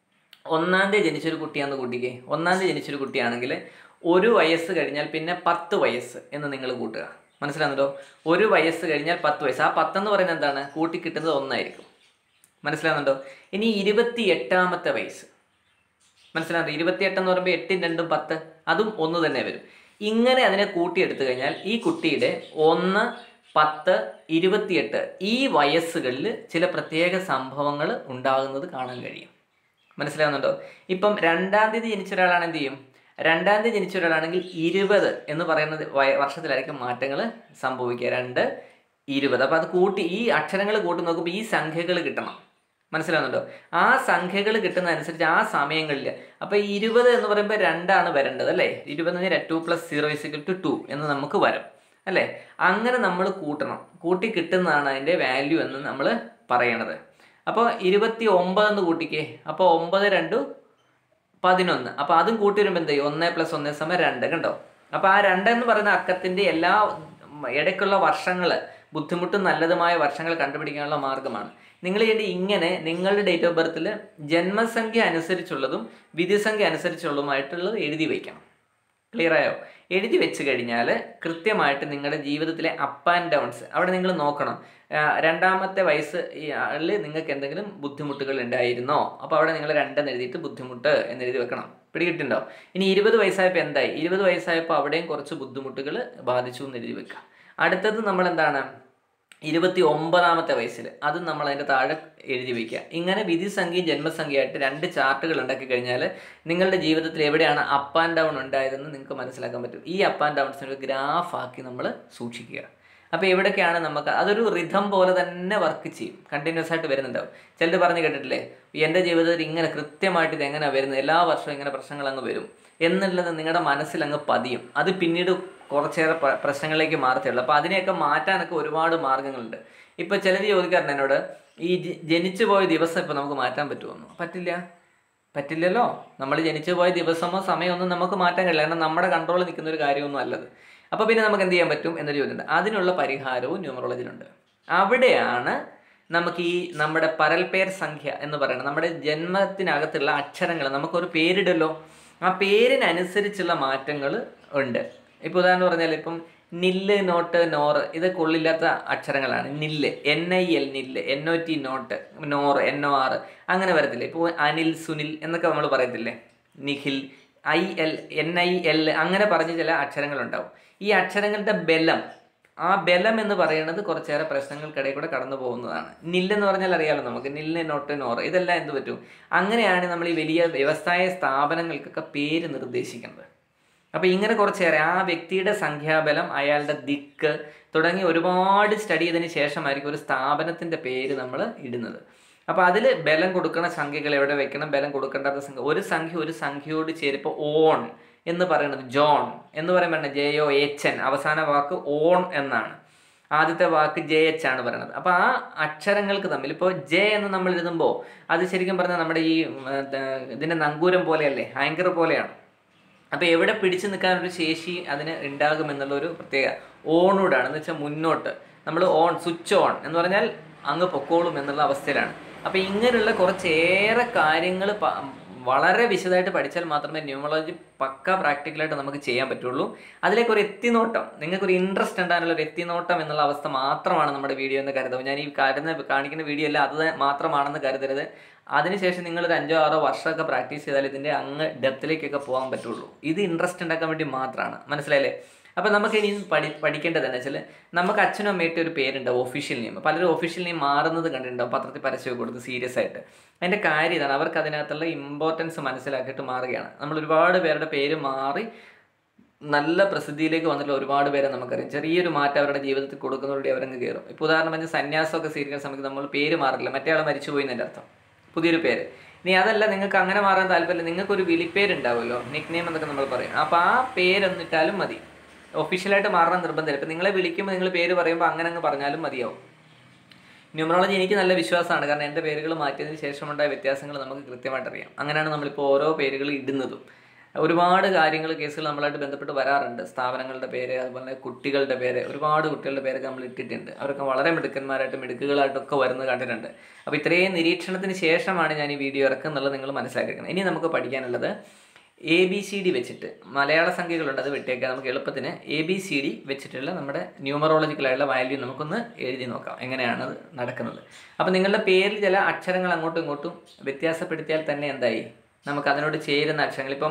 ഒന്നാം തീയതി ജനിച്ചൊരു കുട്ടിയാണെന്ന് കൂട്ടിക്കേ. ഒന്നാം തീയതി ജനിച്ചൊരു കുട്ടിയാണെങ്കിൽ ഒരു വയസ്സ് കഴിഞ്ഞാൽ പിന്നെ പത്ത് വയസ്സ് എന്ന് നിങ്ങൾ കൂട്ടുക. മനസ്സിലാകുന്നല്ലോ? ഒരു വയസ്സ് കഴിഞ്ഞാൽ പത്ത് വയസ്സ്. ആ പത്തെന്ന് പറയുന്നത് എന്താണ്? കൂട്ടി കിട്ടുന്നത് ഒന്നായിരിക്കും. മനസ്സിലാകുന്നുണ്ടോ? ഇനി ഇരുപത്തി എട്ടാമത്തെ വയസ്സ് മനസ്സിലാകുന്നുണ്ടോ? ഇരുപത്തിയെട്ടെന്ന് പറയുമ്പോൾ എട്ടും രണ്ടും പത്ത്, അതും ഒന്ന് തന്നെ വരും. ഇങ്ങനെ അതിനെ കൂട്ടിയെടുത്തു കഴിഞ്ഞാൽ ഈ കുട്ടിയുടെ ഒന്ന്, പത്ത്, ഇരുപത്തിയെട്ട് ഈ വയസ്സുകളിൽ ചില പ്രത്യേക സംഭവങ്ങൾ ഉണ്ടാകുന്നത് കാണാൻ കഴിയും. മനസ്സിലാകുന്നുണ്ടോ? ഇപ്പം രണ്ടാം തീയതി ജനിച്ച ഒരാളാണ് എന്ത് ചെയ്യും? രണ്ടാം തീയതി ജനിച്ച ഒരാളാണെങ്കിൽ ഇരുപത് എന്ന് പറയുന്നത് വർഷത്തിലായിരിക്കും മാറ്റങ്ങൾ സംഭവിക്കുക. രണ്ട്, ഇരുപത്. അപ്പോൾ അത് കൂട്ടി ഈ അക്ഷരങ്ങൾ കൂട്ടി നോക്കുമ്പോൾ ഈ സംഖ്യകൾ കിട്ടണം. മനസ്സിലാകുന്നുണ്ടോ? ആ സംഖ്യകൾ കിട്ടുന്ന അനുസരിച്ച് ആ സമയങ്ങളിൽ അപ്പോൾ ഈ ഇരുപത് എന്ന് പറയുമ്പോൾ രണ്ടാണ് വരേണ്ടത് അല്ലേ? ഇരുപത് എന്ന് two plus zero is equal two two എന്ന് നമുക്ക് വരും അല്ലേ? അങ്ങനെ നമ്മൾ കൂട്ടണം. കൂട്ടി കിട്ടുന്നതാണ് അതിൻ്റെ വാല്യൂ എന്ന് നമ്മൾ പറയണത്. അപ്പോൾ ഇരുപത്തി ഒമ്പതെന്ന് കൂട്ടിക്കേ. അപ്പോൾ ഒമ്പത് രണ്ട് പതിനൊന്ന്. അപ്പോൾ അതും കൂട്ടി വരുമ്പോൾ എന്ത് ചെയ്യും? ഒന്ന് പ്ലസ് ഒന്ന് സമയം രണ്ട്. കണ്ടോ? അപ്പോൾ ആ രണ്ട് എന്ന് പറയുന്ന അക്കത്തിൻ്റെ എല്ലാ ഇടയ്ക്കുള്ള വർഷങ്ങൾ, ബുദ്ധിമുട്ടും നല്ലതുമായ വർഷങ്ങൾ കണ്ടുപിടിക്കാനുള്ള മാർഗ്ഗമാണ്. നിങ്ങൾ ചെയ്യേണ്ടി ഇങ്ങനെ നിങ്ങളുടെ ഡേറ്റ് ഓഫ് ബർത്തിൽ ജന്മസംഖ്യ അനുസരിച്ചുള്ളതും വിധിസംഖ്യ അനുസരിച്ചുള്ളതുമായിട്ടുള്ളത് എഴുതി വയ്ക്കണം. ക്ലിയർ ആയോ? എഴുതി വെച്ച് കഴിഞ്ഞാൽ കൃത്യമായിട്ട് നിങ്ങളുടെ ജീവിതത്തിലെ അപ്പ് ആൻഡ് ഡൗൺസ് അവിടെ നിങ്ങൾ നോക്കണം. രണ്ടാമത്തെ വയസ്സ് നിങ്ങൾക്ക് എന്തെങ്കിലും ബുദ്ധിമുട്ടുകൾ ഉണ്ടായിരുന്നോ? അപ്പോൾ അവിടെ നിങ്ങൾ രണ്ടെന്ന് എഴുതിയിട്ട് ബുദ്ധിമുട്ട് എന്നെഴുതി വെക്കണം. പിടികിട്ടുണ്ടോ? ഇനി ഇരുപത് വയസ്സായപ്പോൾ എന്തായി? ഇരുപത് വയസ്സായപ്പോൾ അവിടെയും കുറച്ച് ബുദ്ധിമുട്ടുകൾ ബാധിച്ചു എന്ന് എഴുതി വെക്കുക. അടുത്തത് നമ്മൾ എന്താണ്? ഇരുപത്തി ഒമ്പതാമത്തെ വയസ്സിൽ അതും നമ്മൾ അതിൻ്റെ താഴെ എഴുതി വയ്ക്കുക. ഇങ്ങനെ വിധിസംഖ്യയും ജന്മസംഖ്യയായിട്ട് രണ്ട് ചാർട്ടുകൾ ഉണ്ടാക്കി കഴിഞ്ഞാൽ നിങ്ങളുടെ ജീവിതത്തിൽ എവിടെയാണ് അപ്പ് ആൻഡ് ഡൗൺ ഉണ്ടായതെന്ന് നിങ്ങൾക്ക് മനസ്സിലാക്കാൻ പറ്റും. ഈ അപ്പ് ആൻഡ് ഡൗൺസിനൊരു ഗ്രാഫാക്കി നമ്മൾ സൂക്ഷിക്കുക. അപ്പോൾ എവിടെയൊക്കെയാണ് നമുക്ക് അതൊരു റിഥം പോലെ തന്നെ വർക്ക് ചെയ്യും. കണ്ടിന്യൂസ് ആയിട്ട് വരുന്നുണ്ടാവും. ചിലർ പറഞ്ഞ് കേട്ടിട്ടില്ലേ, എൻ്റെ ജീവിതത്തിൽ ഇങ്ങനെ കൃത്യമായിട്ട് ഇത് എങ്ങനെയാണ് വരുന്നത്, എല്ലാ വർഷവും ഇങ്ങനെ പ്രശ്നങ്ങൾ അങ്ങ് വരും എന്നുള്ളത് നിങ്ങളുടെ മനസ്സിൽ അങ്ങ് പതിയും. അത് പിന്നീട് കുറച്ചേറെ പ്രശ്നങ്ങളിലേക്ക് മാറത്തുള്ളൂ. അപ്പോൾ അതിനെയൊക്കെ മാറ്റാനൊക്കെ ഒരുപാട് മാർഗ്ഗങ്ങളുണ്ട്. ഇപ്പോൾ ചിലർ ചോദിക്കാറുണ്ട് എന്നോട്, ഈ ജനിച്ചു പോയ ദിവസം ഇപ്പോൾ നമുക്ക് മാറ്റാൻ പറ്റുമെന്നോ? പറ്റില്ല. പറ്റില്ലല്ലോ. നമ്മൾ ജനിച്ചു പോയ ദിവസമോ സമയമൊന്നും നമുക്ക് മാറ്റാൻ കഴിയില്ല. കാരണം നമ്മുടെ കൺട്രോളിൽ നിൽക്കുന്ന ഒരു കാര്യമൊന്നും അല്ലത്. അപ്പോൾ പിന്നെ നമുക്ക് എന്ത് ചെയ്യാൻ പറ്റും എന്നൊരു ചോദ്യമുണ്ട്. അതിനുള്ള പരിഹാരവും ന്യൂമറോളജിയിലുണ്ട്. അവിടെയാണ് നമുക്ക് ഈ നമ്മുടെ പരൽപേർ സംഖ്യ എന്ന് പറയുന്നത്, നമ്മുടെ ജന്മത്തിനകത്തുള്ള അക്ഷരങ്ങൾ നമുക്കൊരു പേരിടല്ലോ, ആ പേരിനനുസരിച്ചുള്ള മാറ്റങ്ങൾ ഉണ്ട്. ഇപ്പോൾ ഉദാഹരണം പറഞ്ഞാൽ ഇപ്പം നില്ല്, നോട്ട്, നോറ് ഇതൊക്കെ ഉള്ളില്ലാത്ത അക്ഷരങ്ങളാണ്. നില്ല്, എൻ ഐ എൽ നില്ല്, N O T not, nor N O R അങ്ങനെ വരത്തില്ലേ. ഇപ്പോൾ അനിൽ, സുനിൽ എന്നൊക്കെ നമ്മൾ പറയത്തില്ലേ, Nikhil, I L, N I L അങ്ങനെ പറഞ്ഞ് ചില അക്ഷരങ്ങളുണ്ടാവും. ഈ അക്ഷരങ്ങളുടെ ബലം, ആ ബലം എന്ന് പറയുന്നത് കുറച്ചേറെ പ്രശ്നങ്ങൾക്കിടയിൽ കൂടെ കടന്നു പോകുന്നതാണ്. നില്ലെന്ന് പറഞ്ഞാൽ അറിയാമല്ലോ നമുക്ക്, നില്ല്, നോട്ട്, നോറ് ഇതെല്ലാം എന്ത് പറ്റും? അങ്ങനെയാണ് നമ്മൾ ഈ വലിയ വ്യവസായ സ്ഥാപനങ്ങൾക്കൊക്കെ പേര് നിർദ്ദേശിക്കുന്നത്. അപ്പോൾ ഇങ്ങനെ കുറച്ചേറെ ആ വ്യക്തിയുടെ സംഖ്യാബലം, അയാളുടെ ദിക്ക് തുടങ്ങി ഒരുപാട് സ്റ്റഡി ചെയ്തതിന് ശേഷമായിരിക്കും ഒരു സ്ഥാപനത്തിൻ്റെ പേര് നമ്മൾ ഇടുന്നത്. അപ്പോൾ അതിൽ ബലം കൊടുക്കുന്ന സംഖ്യകൾ എവിടെ വെക്കണം, ബലം കൊടുക്കേണ്ടാത്ത സംഖ്യ, ഒരു സംഖ്യ ഒരു സംഖ്യയോട് ചേരുമ്പോൾ ഓൺ എന്ന് പറയുന്നത്, ജോൺ എന്ന് പറയുമ്പോൾ ജെ ഒ എച്ച് എൻ, അവസാന വാക്ക് ഓൺ എന്നാണ്, ആദ്യത്തെ വാക്ക് ജെ എച്ച് ആണ് പറയുന്നത്. അപ്പോൾ ആ അക്ഷരങ്ങൾക്ക് തമ്മിൽ ഇപ്പോൾ ജെ എന്ന് നമ്മൾ എഴുതുമ്പോൾ അത് ശരിക്കും പറഞ്ഞാൽ നമ്മുടെ ഈ ഇതിൻ്റെ നങ്കൂരം പോലെയല്ലേ, ആങ്കർ പോലെയാണ്. അപ്പോൾ എവിടെ പിടിച്ചു നിൽക്കാനൊരു ശേഷി അതിന് ഉണ്ടാകുമെന്നുള്ളൊരു പ്രത്യേക ഓണോടാണ് എന്ന് വെച്ചാൽ മുന്നോട്ട് നമ്മൾ ഓൺ, സ്വിച്ച് ഓൺ എന്ന് പറഞ്ഞാൽ അങ്ങ് പൊക്കോളും എന്നുള്ള അവസ്ഥയിലാണ്. അപ്പോൾ ഇങ്ങനെയുള്ള കുറച്ചേറെ കാര്യങ്ങൾ വളരെ വിശദമായിട്ട് പഠിച്ചാൽ മാത്രമേ ന്യൂമറോളജി പക്ക പ്രാക്ടിക്കലായിട്ട് നമുക്ക് ചെയ്യാൻ പറ്റുള്ളൂ. അതിലേക്ക് ഒരു എത്തിനോട്ടം, നിങ്ങൾക്കൊരു ഇൻട്രസ്റ്റ് ഉണ്ടാകാനുള്ള ഒരു എത്തിനോട്ടം എന്നുള്ള അവസ്ഥ മാത്രമാണ് നമ്മുടെ വീഡിയോ എന്ന് കരുതും. ഞാൻ ഈ കരുതുന്ന കാണിക്കുന്ന വീഡിയോ അല്ല അത് മാത്രമാണെന്ന് കരുതരുത്. അതിനുശേഷം നിങ്ങളൊരു അഞ്ചോ ആറോ വർഷമൊക്കെ പ്രാക്ടീസ് ചെയ്താൽ ഇതിൻ്റെ അങ്ങ് ഡെപ്തിലേക്കൊക്കെ പോകാൻ പറ്റുള്ളൂ. ഇത് ഇൻട്രസ്റ്റ് ഉണ്ടാക്കാൻ വേണ്ടി മാത്രമാണ്. മനസ്സിലായില്ലേ? അപ്പോൾ നമുക്ക് ഇനി പഠി പഠിക്കേണ്ടത് എന്താ വെച്ചാൽ, നമുക്ക് അച്ഛനും അമ്മയായിട്ട് ഒരു പേരുണ്ടാവും, ഒഫീഷ്യൽ നെയിം. പലരും ഒഫീഷ്യൽ നെയിം മാറുന്നത് കണ്ടിട്ടുണ്ടാവും, പത്രത്തിൽ പരസ്യമൊക്കെ കൊടുത്ത് സീരിയസ് ആയിട്ട്. അതിൻ്റെ കാര്യം ഇതാണ്, അവർക്ക് അതിനകത്തുള്ള ഇമ്പോർട്ടൻസ് മനസ്സിലാക്കിയിട്ട് മാറുകയാണ്. നമ്മൾ ഒരുപാട് പേരുടെ പേര് മാറി നല്ല പ്രസിദ്ധിയിലേക്ക് വന്നിട്ടുള്ള ഒരുപാട് പേരെ നമുക്കറിയാം. ചെറിയൊരു മാറ്റം അവരുടെ ജീവിതത്തിൽ കൊടുക്കുന്നതോടെ അവരങ്ങ് കയറും. ഇപ്പോൾ ഉദാഹരണം പറഞ്ഞാൽ സന്യാസമൊക്കെ സ്വീകരിക്കുന്ന സമയത്ത് നമ്മൾ പേര് മാറില്ല, മറ്റേ ആൾ മരിച്ചുപോയി എന്നതിൻ്റെ അർത്ഥം, പുതിയൊരു പേര്. ഇനി അതല്ല നിങ്ങൾക്ക് അങ്ങനെ മാറാൻ താല്പര്യമില്ല, നിങ്ങൾക്കൊരു വിളിപ്പേരുണ്ടാവുമല്ലോ, നിക് നെയിം എന്നൊക്കെ നമ്മൾ പറയും. അപ്പോൾ ആ പേരൊന്നിട്ടാലും മതി. ഒഫീഷ്യലായിട്ട് മാറാൻ നിർബന്ധമില്ല. ഇപ്പം നിങ്ങളെ വിളിക്കുമ്പോൾ നിങ്ങൾ പേര് പറയുമ്പോൾ അങ്ങനെ അങ്ങ് പറഞ്ഞാലും മതിയാവും. ന്യൂമറോളജി എനിക്ക് നല്ല വിശ്വാസമാണ്. കാരണം എൻ്റെ പേരുകൾ മാറ്റിയതിന് ശേഷമുണ്ടായ വ്യത്യാസങ്ങൾ നമുക്ക് കൃത്യമായിട്ട് അറിയാം. അങ്ങനെയാണ് നമ്മളിപ്പോൾ ഓരോ പേരുകൾ ഇടുന്നതും. ഒരുപാട് കാര്യങ്ങൾ, കേസുകൾ നമ്മളായിട്ട് ബന്ധപ്പെട്ട് വരാറുണ്ട്. സ്ഥാപനങ്ങളുടെ പേര്, അതുപോലെ കുട്ടികളുടെ പേര്, ഒരുപാട് കുട്ടികളുടെ പേരൊക്കെ നമ്മൾ ഇട്ടിട്ടുണ്ട്. അവരൊക്കെ വളരെ മിടുക്കന്മാരായിട്ട് മിടുക്കുകളായിട്ടൊക്കെ വരുന്നത് കണ്ടിട്ടുണ്ട്. അപ്പോൾ ഇത്രയും നിരീക്ഷണത്തിന് ശേഷമാണ് ഞാൻ ഈ വീഡിയോ ഇറക്കുന്നുള്ളത് നിങ്ങൾ മനസ്സിലാക്കിയിരിക്കുന്നത്. ഇനി നമുക്ക് പഠിക്കാനുള്ളത് എ ബി സി ഡി വെച്ചിട്ട്, മലയാള സംഖ്യകളുണ്ട്, അത് വിട്ടേക്കാം. നമുക്ക് എളുപ്പത്തിന് എ ബി സി ഡി വെച്ചിട്ടുള്ള നമ്മുടെ ന്യൂമറോളജിക്കലായിട്ടുള്ള വാല്യൂ നമുക്കൊന്ന് എഴുതി നോക്കാം എങ്ങനെയാണ് അത് നടക്കുന്നത്. അപ്പോൾ നിങ്ങളുടെ പേരിൽ ചില അക്ഷരങ്ങൾ അങ്ങോട്ടും ഇങ്ങോട്ടും വ്യത്യാസപ്പെടുത്തിയാൽ തന്നെ എന്തായി, നമുക്ക് അതിനോട് ചേരുന്ന അക്ഷരങ്ങൾ, ഇപ്പം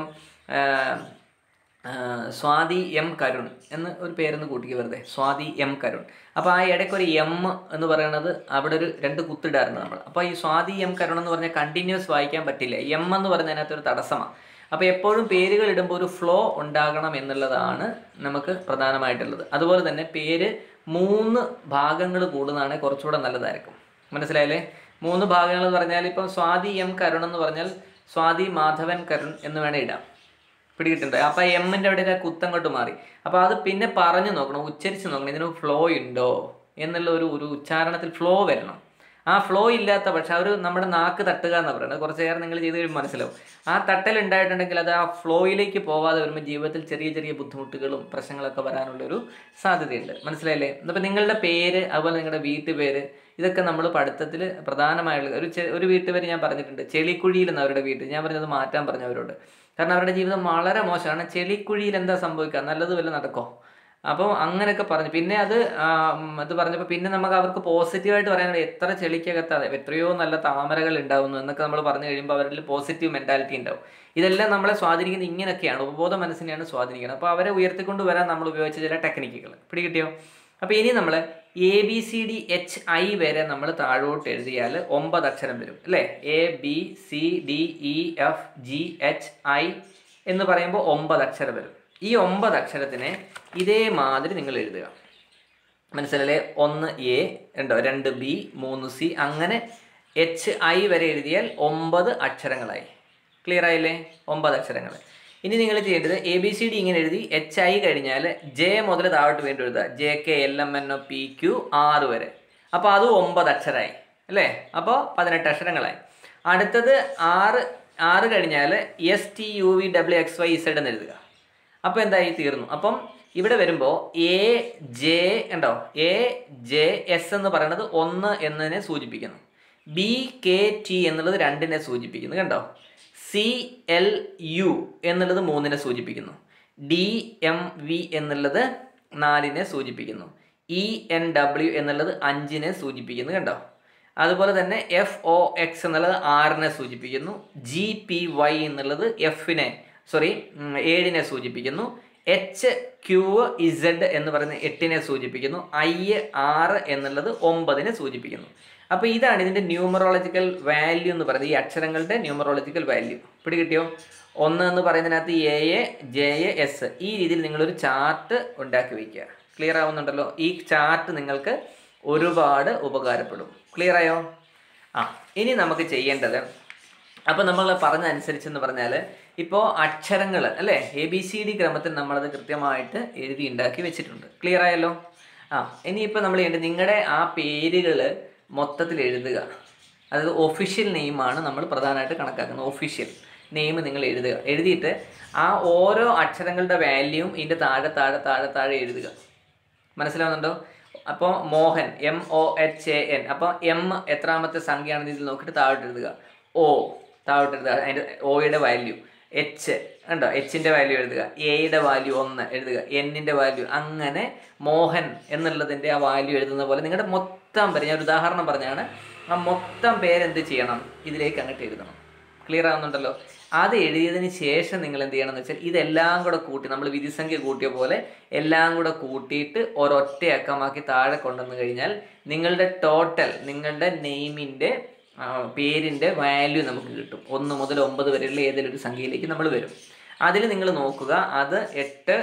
സ്വാതി എം കരുൺ എന്ന് ഒരു പേരെന്ന് കൂട്ടിക്ക് വെറുതെ, സ്വാതി എം കരുൺ. അപ്പോൾ ആ ഇടയ്ക്ക് ഒരു എം എന്ന് പറയുന്നത് അവിടെ ഒരു രണ്ട് കുത്തിടാറുണ്ട് നമ്മൾ. അപ്പോൾ ഈ സ്വാതി എം കരുൺ എന്ന് പറഞ്ഞാൽ കണ്ടിന്യൂസ് വായിക്കാൻ പറ്റില്ല. എം എന്ന് പറഞ്ഞതിനകത്തൊരു തടസ്സമാണ്. അപ്പോൾ എപ്പോഴും പേരുകൾ ഇടുമ്പോൾ ഒരു ഫ്ലോ ഉണ്ടാകണം എന്നുള്ളതാണ് നമുക്ക് പ്രധാനമായിട്ടുള്ളത്. അതുപോലെ തന്നെ പേര് മൂന്ന് ഭാഗങ്ങൾ കൂടുന്നതാണ് കുറച്ചുകൂടെ നല്ലതായിരിക്കും. മനസ്സിലായില്ലേ? മൂന്ന് ഭാഗങ്ങൾ എന്ന് പറഞ്ഞാൽ ഇപ്പം സ്വാതി എം കരുൺ എന്ന് പറഞ്ഞാൽ സ്വാതി മാധവൻ കരുൺ എന്ന് വേണേൽ ഇടാം. പിടികിട്ടുണ്ട്? അപ്പോൾ എമ്മിൻ്റെ അവിടെ ആ കുത്തങ്ങോട്ട് മാറി. അപ്പോൾ അത് പിന്നെ പറഞ്ഞു നോക്കണം, ഉച്ചരിച്ച് നോക്കണം, ഇതിന് ഫ്ലോ ഉണ്ടോ എന്നുള്ള ഒരു ഒരു ഉച്ചാരണത്തിൽ ഫ്ലോ വരണം. ആ ഫ്ലോ ഇല്ലാത്ത പക്ഷെ അവർ നമ്മുടെ നാക്ക് തട്ടുക എന്ന് പറയുന്നത് കുറച്ച് നേരം നിങ്ങൾ ചെയ്ത് കഴിയുമ്പോൾ മനസ്സിലാവും. ആ തട്ടൽ ഉണ്ടായിട്ടുണ്ടെങ്കിൽ അത് ആ ഫ്ലോയിലേക്ക് പോവാതെ വരുമ്പോൾ ജീവിതത്തിൽ ചെറിയ ചെറിയ ബുദ്ധിമുട്ടുകളും പ്രശ്നങ്ങളൊക്കെ വരാനുള്ളൊരു സാധ്യതയുണ്ട്. മനസ്സിലായില്ലേ? അപ്പോൾ നിങ്ങളുടെ പേര്, അതുപോലെ നിങ്ങളുടെ വീട്ടുപേര്, ഇതൊക്കെ നമ്മൾ പഠിത്തത്തിൽ പ്രധാനമായുള്ള ഒരു ഒരു വീട്ടുപേര് ഞാൻ പറഞ്ഞിട്ടുണ്ട്, ചെളിക്കുഴിയിൽ എന്ന് അവരുടെ വീട്ടിൽ. ഞാൻ പറഞ്ഞത് മാറ്റാൻ പറഞ്ഞു അവരോട്. കാരണം അവരുടെ ജീവിതം വളരെ മോശമാണ്. ചെളിക്കുഴിയിൽ എന്താ സംഭവിക്കുക, നല്ലത് വല്ല നടക്കോ? അപ്പോൾ അങ്ങനെയൊക്കെ പറഞ്ഞു. പിന്നെ അത് അത് പറഞ്ഞപ്പോൾ പിന്നെ നമുക്ക് അവർക്ക് പോസിറ്റീവായിട്ട് പറയാൻ, എത്ര ചെളിക്കകത്താതെ എത്രയോ നല്ല താമരകൾ ഉണ്ടാവുന്നു എന്നൊക്കെ നമ്മൾ പറഞ്ഞു കഴിയുമ്പോൾ അവരിൽ പോസിറ്റീവ് മെൻറ്റാലിറ്റി ഉണ്ടാവും. ഇതെല്ലാം നമ്മളെ സ്വാധീനിക്കുന്നത് ഇങ്ങനെയൊക്കെയാണ്, ഉപബോധ മനസ്സിനെയാണ് സ്വാധീനിക്കുന്നത്. അപ്പോൾ അവരെ ഉയർത്തിക്കൊണ്ട് വരാൻ നമ്മൾ ഉപയോഗിച്ച ചില ടെക്നിക്കുകൾ പിടികിട്ടിയോ? അപ്പോൾ ഇനി നമ്മൾ A B C D H I വരെ നമ്മൾ താഴോട്ട് എഴുതിയാൽ ഒമ്പത് അക്ഷരം വരും അല്ലേ? A B C D E F G H I എന്ന് പറയുമ്പോൾ ഒമ്പത് അക്ഷരം വരും. ഈ ഒമ്പത് അക്ഷരത്തിനെ ഇതേമാതിരി നിങ്ങൾ എഴുതുക. മനസ്സിലല്ലേ? ഒന്ന് എ ഉണ്ടോ, രണ്ട് ബി, മൂന്ന് സി, അങ്ങനെ എച്ച് ഐ വരെ എഴുതിയാൽ ഒമ്പത് അക്ഷരങ്ങളായി. ക്ലിയർ ആയില്ലേ? ഒമ്പത് അക്ഷരങ്ങൾ. ഇനി നിങ്ങൾ ചെയ്യേണ്ടത് എ ബി സി ഡി ഇങ്ങനെ എഴുതി എച്ച് ഐ കഴിഞ്ഞാൽ ജെ മുതൽ താഴോട്ട് വീണ്ടും എഴുതുക. J K L M N O P Q R വരെ. അപ്പോൾ അത് ഒമ്പത് അക്ഷരമായി അല്ലേ? അപ്പോൾ പതിനെട്ട് അക്ഷരങ്ങളായി. അടുത്തത് ആറ് ആറ് കഴിഞ്ഞാൽ S T U V W X Y Z എന്ന് എഴുതുക. അപ്പോൾ എന്തായി? തീർന്നു. അപ്പം ഇവിടെ വരുമ്പോൾ എ ജെ ഉണ്ടോ, എ ജെ എസ് എന്ന് പറയുന്നത് ഒന്ന് എന്നതിനെ സൂചിപ്പിക്കുന്നു. ബി കെ ടി എന്നുള്ളത് രണ്ടിനെ സൂചിപ്പിക്കുന്നു. കണ്ടോ? സി എൽ യു എന്നുള്ളത് മൂന്നിനെ സൂചിപ്പിക്കുന്നു. ഡി എം വി എന്നുള്ളത് നാലിനെ സൂചിപ്പിക്കുന്നു. ഇ എൻ ഡബ്ല്യു എന്നുള്ളത് അഞ്ചിനെ സൂചിപ്പിക്കുന്നു. കണ്ടോ? അതുപോലെ തന്നെ എഫ് ഒ എക്സ് എന്നുള്ളത് ആറിനെ സൂചിപ്പിക്കുന്നു. ജി പി വൈ എന്നുള്ളത് എഫിനെ സോറി ഏഴിനെ സൂചിപ്പിക്കുന്നു. എച്ച് ക്യൂ ഇസഡ് എന്ന് പറയുന്ന എട്ടിനെ സൂചിപ്പിക്കുന്നു. ഐ ആറ് എന്നുള്ളത് ഒമ്പതിനെ സൂചിപ്പിക്കുന്നു. അപ്പോൾ ഇതാണ് ഇതിൻ്റെ ന്യൂമറോളജിക്കൽ വാല്യൂ എന്ന് പറയുന്നത്, ഈ അക്ഷരങ്ങളുടെ ന്യൂമറോളജിക്കൽ വാല്യൂ. പിടികിട്ടിയോ? ഒന്ന് എന്ന് പറയുന്നതിനകത്ത് A A J A S, ഈ രീതിയിൽ നിങ്ങളൊരു ചാർട്ട് ഉണ്ടാക്കി വയ്ക്കുക. ക്ലിയർ ആവുന്നുണ്ടല്ലോ? ഈ ചാർട്ട് നിങ്ങൾക്ക് ഒരുപാട് ഉപകാരപ്പെടും. ക്ലിയർ ആയോ? ആ ഇനി നമുക്ക് ചെയ്യേണ്ടത്, അപ്പോൾ നമ്മൾ പറഞ്ഞ അനുസരിച്ചെന്ന് പറഞ്ഞാൽ ഇപ്പോൾ അക്ഷരങ്ങൾ അല്ലേ, എ ബി സി ഡി ക്രമത്തിൽ നമ്മളത് കൃത്യമായിട്ട് എഴുതി ഉണ്ടാക്കി വെച്ചിട്ടുണ്ട്. ക്ലിയർ ആയല്ലോ? ആ ഇനിയിപ്പോൾ നമ്മൾ ചെയ്യേണ്ടത് നിങ്ങളുടെ ആ പേരുകൾ മൊത്തത്തിൽ എഴുതുക. അതായത് ഒഫീഷ്യൽ നെയിമാണ് നമ്മൾ പ്രധാനമായിട്ട് കണക്കാക്കുന്നത്. ഒഫീഷ്യൽ നെയിം നിങ്ങൾ എഴുതുക. എഴുതിയിട്ട് ആ ഓരോ അക്ഷരങ്ങളുടെ വാല്യൂവും ഇതിൻ്റെ താഴെ താഴെ താഴെ താഴെ എഴുതുക. മനസ്സിലാവുന്നുണ്ടോ? അപ്പോൾ Mohan M O H A N, അപ്പോൾ എം എത്രാമത്തെ സംഖ്യയാണെന്ന് ഇതിൽ നോക്കിയിട്ട് താഴോട്ട് എഴുതുക. ഒ താഴോട്ട് എഴുതുക, അതിൻ്റെ ഒയുടെ വാല്യൂ. എച്ച് ഉണ്ടോ, എച്ചിൻ്റെ വാല്യൂ എഴുതുക. എയുടെ വാല്യൂ ഒന്ന് എഴുതുക. എന്നിൻ്റെ വാല്യൂ, അങ്ങനെ മോഹൻ എന്നുള്ളതിൻ്റെ ആ വാല്യൂ എഴുതുന്ന പോലെ നിങ്ങളുടെ മൊത്തം പേര്, ഞാൻ ഒരു ഉദാഹരണം പറഞ്ഞാണ്, ആ മൊത്തം പേരെന്ത് ചെയ്യണം, ഇതിലേക്ക് അങ്ങോട്ട് എഴുതണം. ക്ലിയർ ആവുന്നുണ്ടല്ലോ? അത് എഴുതിയതിന് ശേഷം നിങ്ങൾ എന്ത് ചെയ്യണം എന്ന് വെച്ചാൽ ഇതെല്ലാം കൂടെ കൂട്ടി, നമ്മൾ വിധിസംഖ്യ കൂട്ടിയ പോലെ എല്ലാം കൂടെ കൂട്ടിയിട്ട് ഒരൊറ്റ അക്കമാക്കി താഴെ കൊണ്ടുവന്ന് കഴിഞ്ഞാൽ നിങ്ങളുടെ ടോട്ടൽ, നിങ്ങളുടെ നെയിമിൻ്റെ പേരിൻ്റെ വാല്യൂ നമുക്ക് കിട്ടും. ഒന്ന് മുതൽ ഒമ്പത് വരെയുള്ള ഏതെങ്കിലും ഒരു സംഖ്യയിലേക്ക് നമ്മൾ വരും. അതിൽ നിങ്ങൾ നോക്കുക, അത് എട്ട്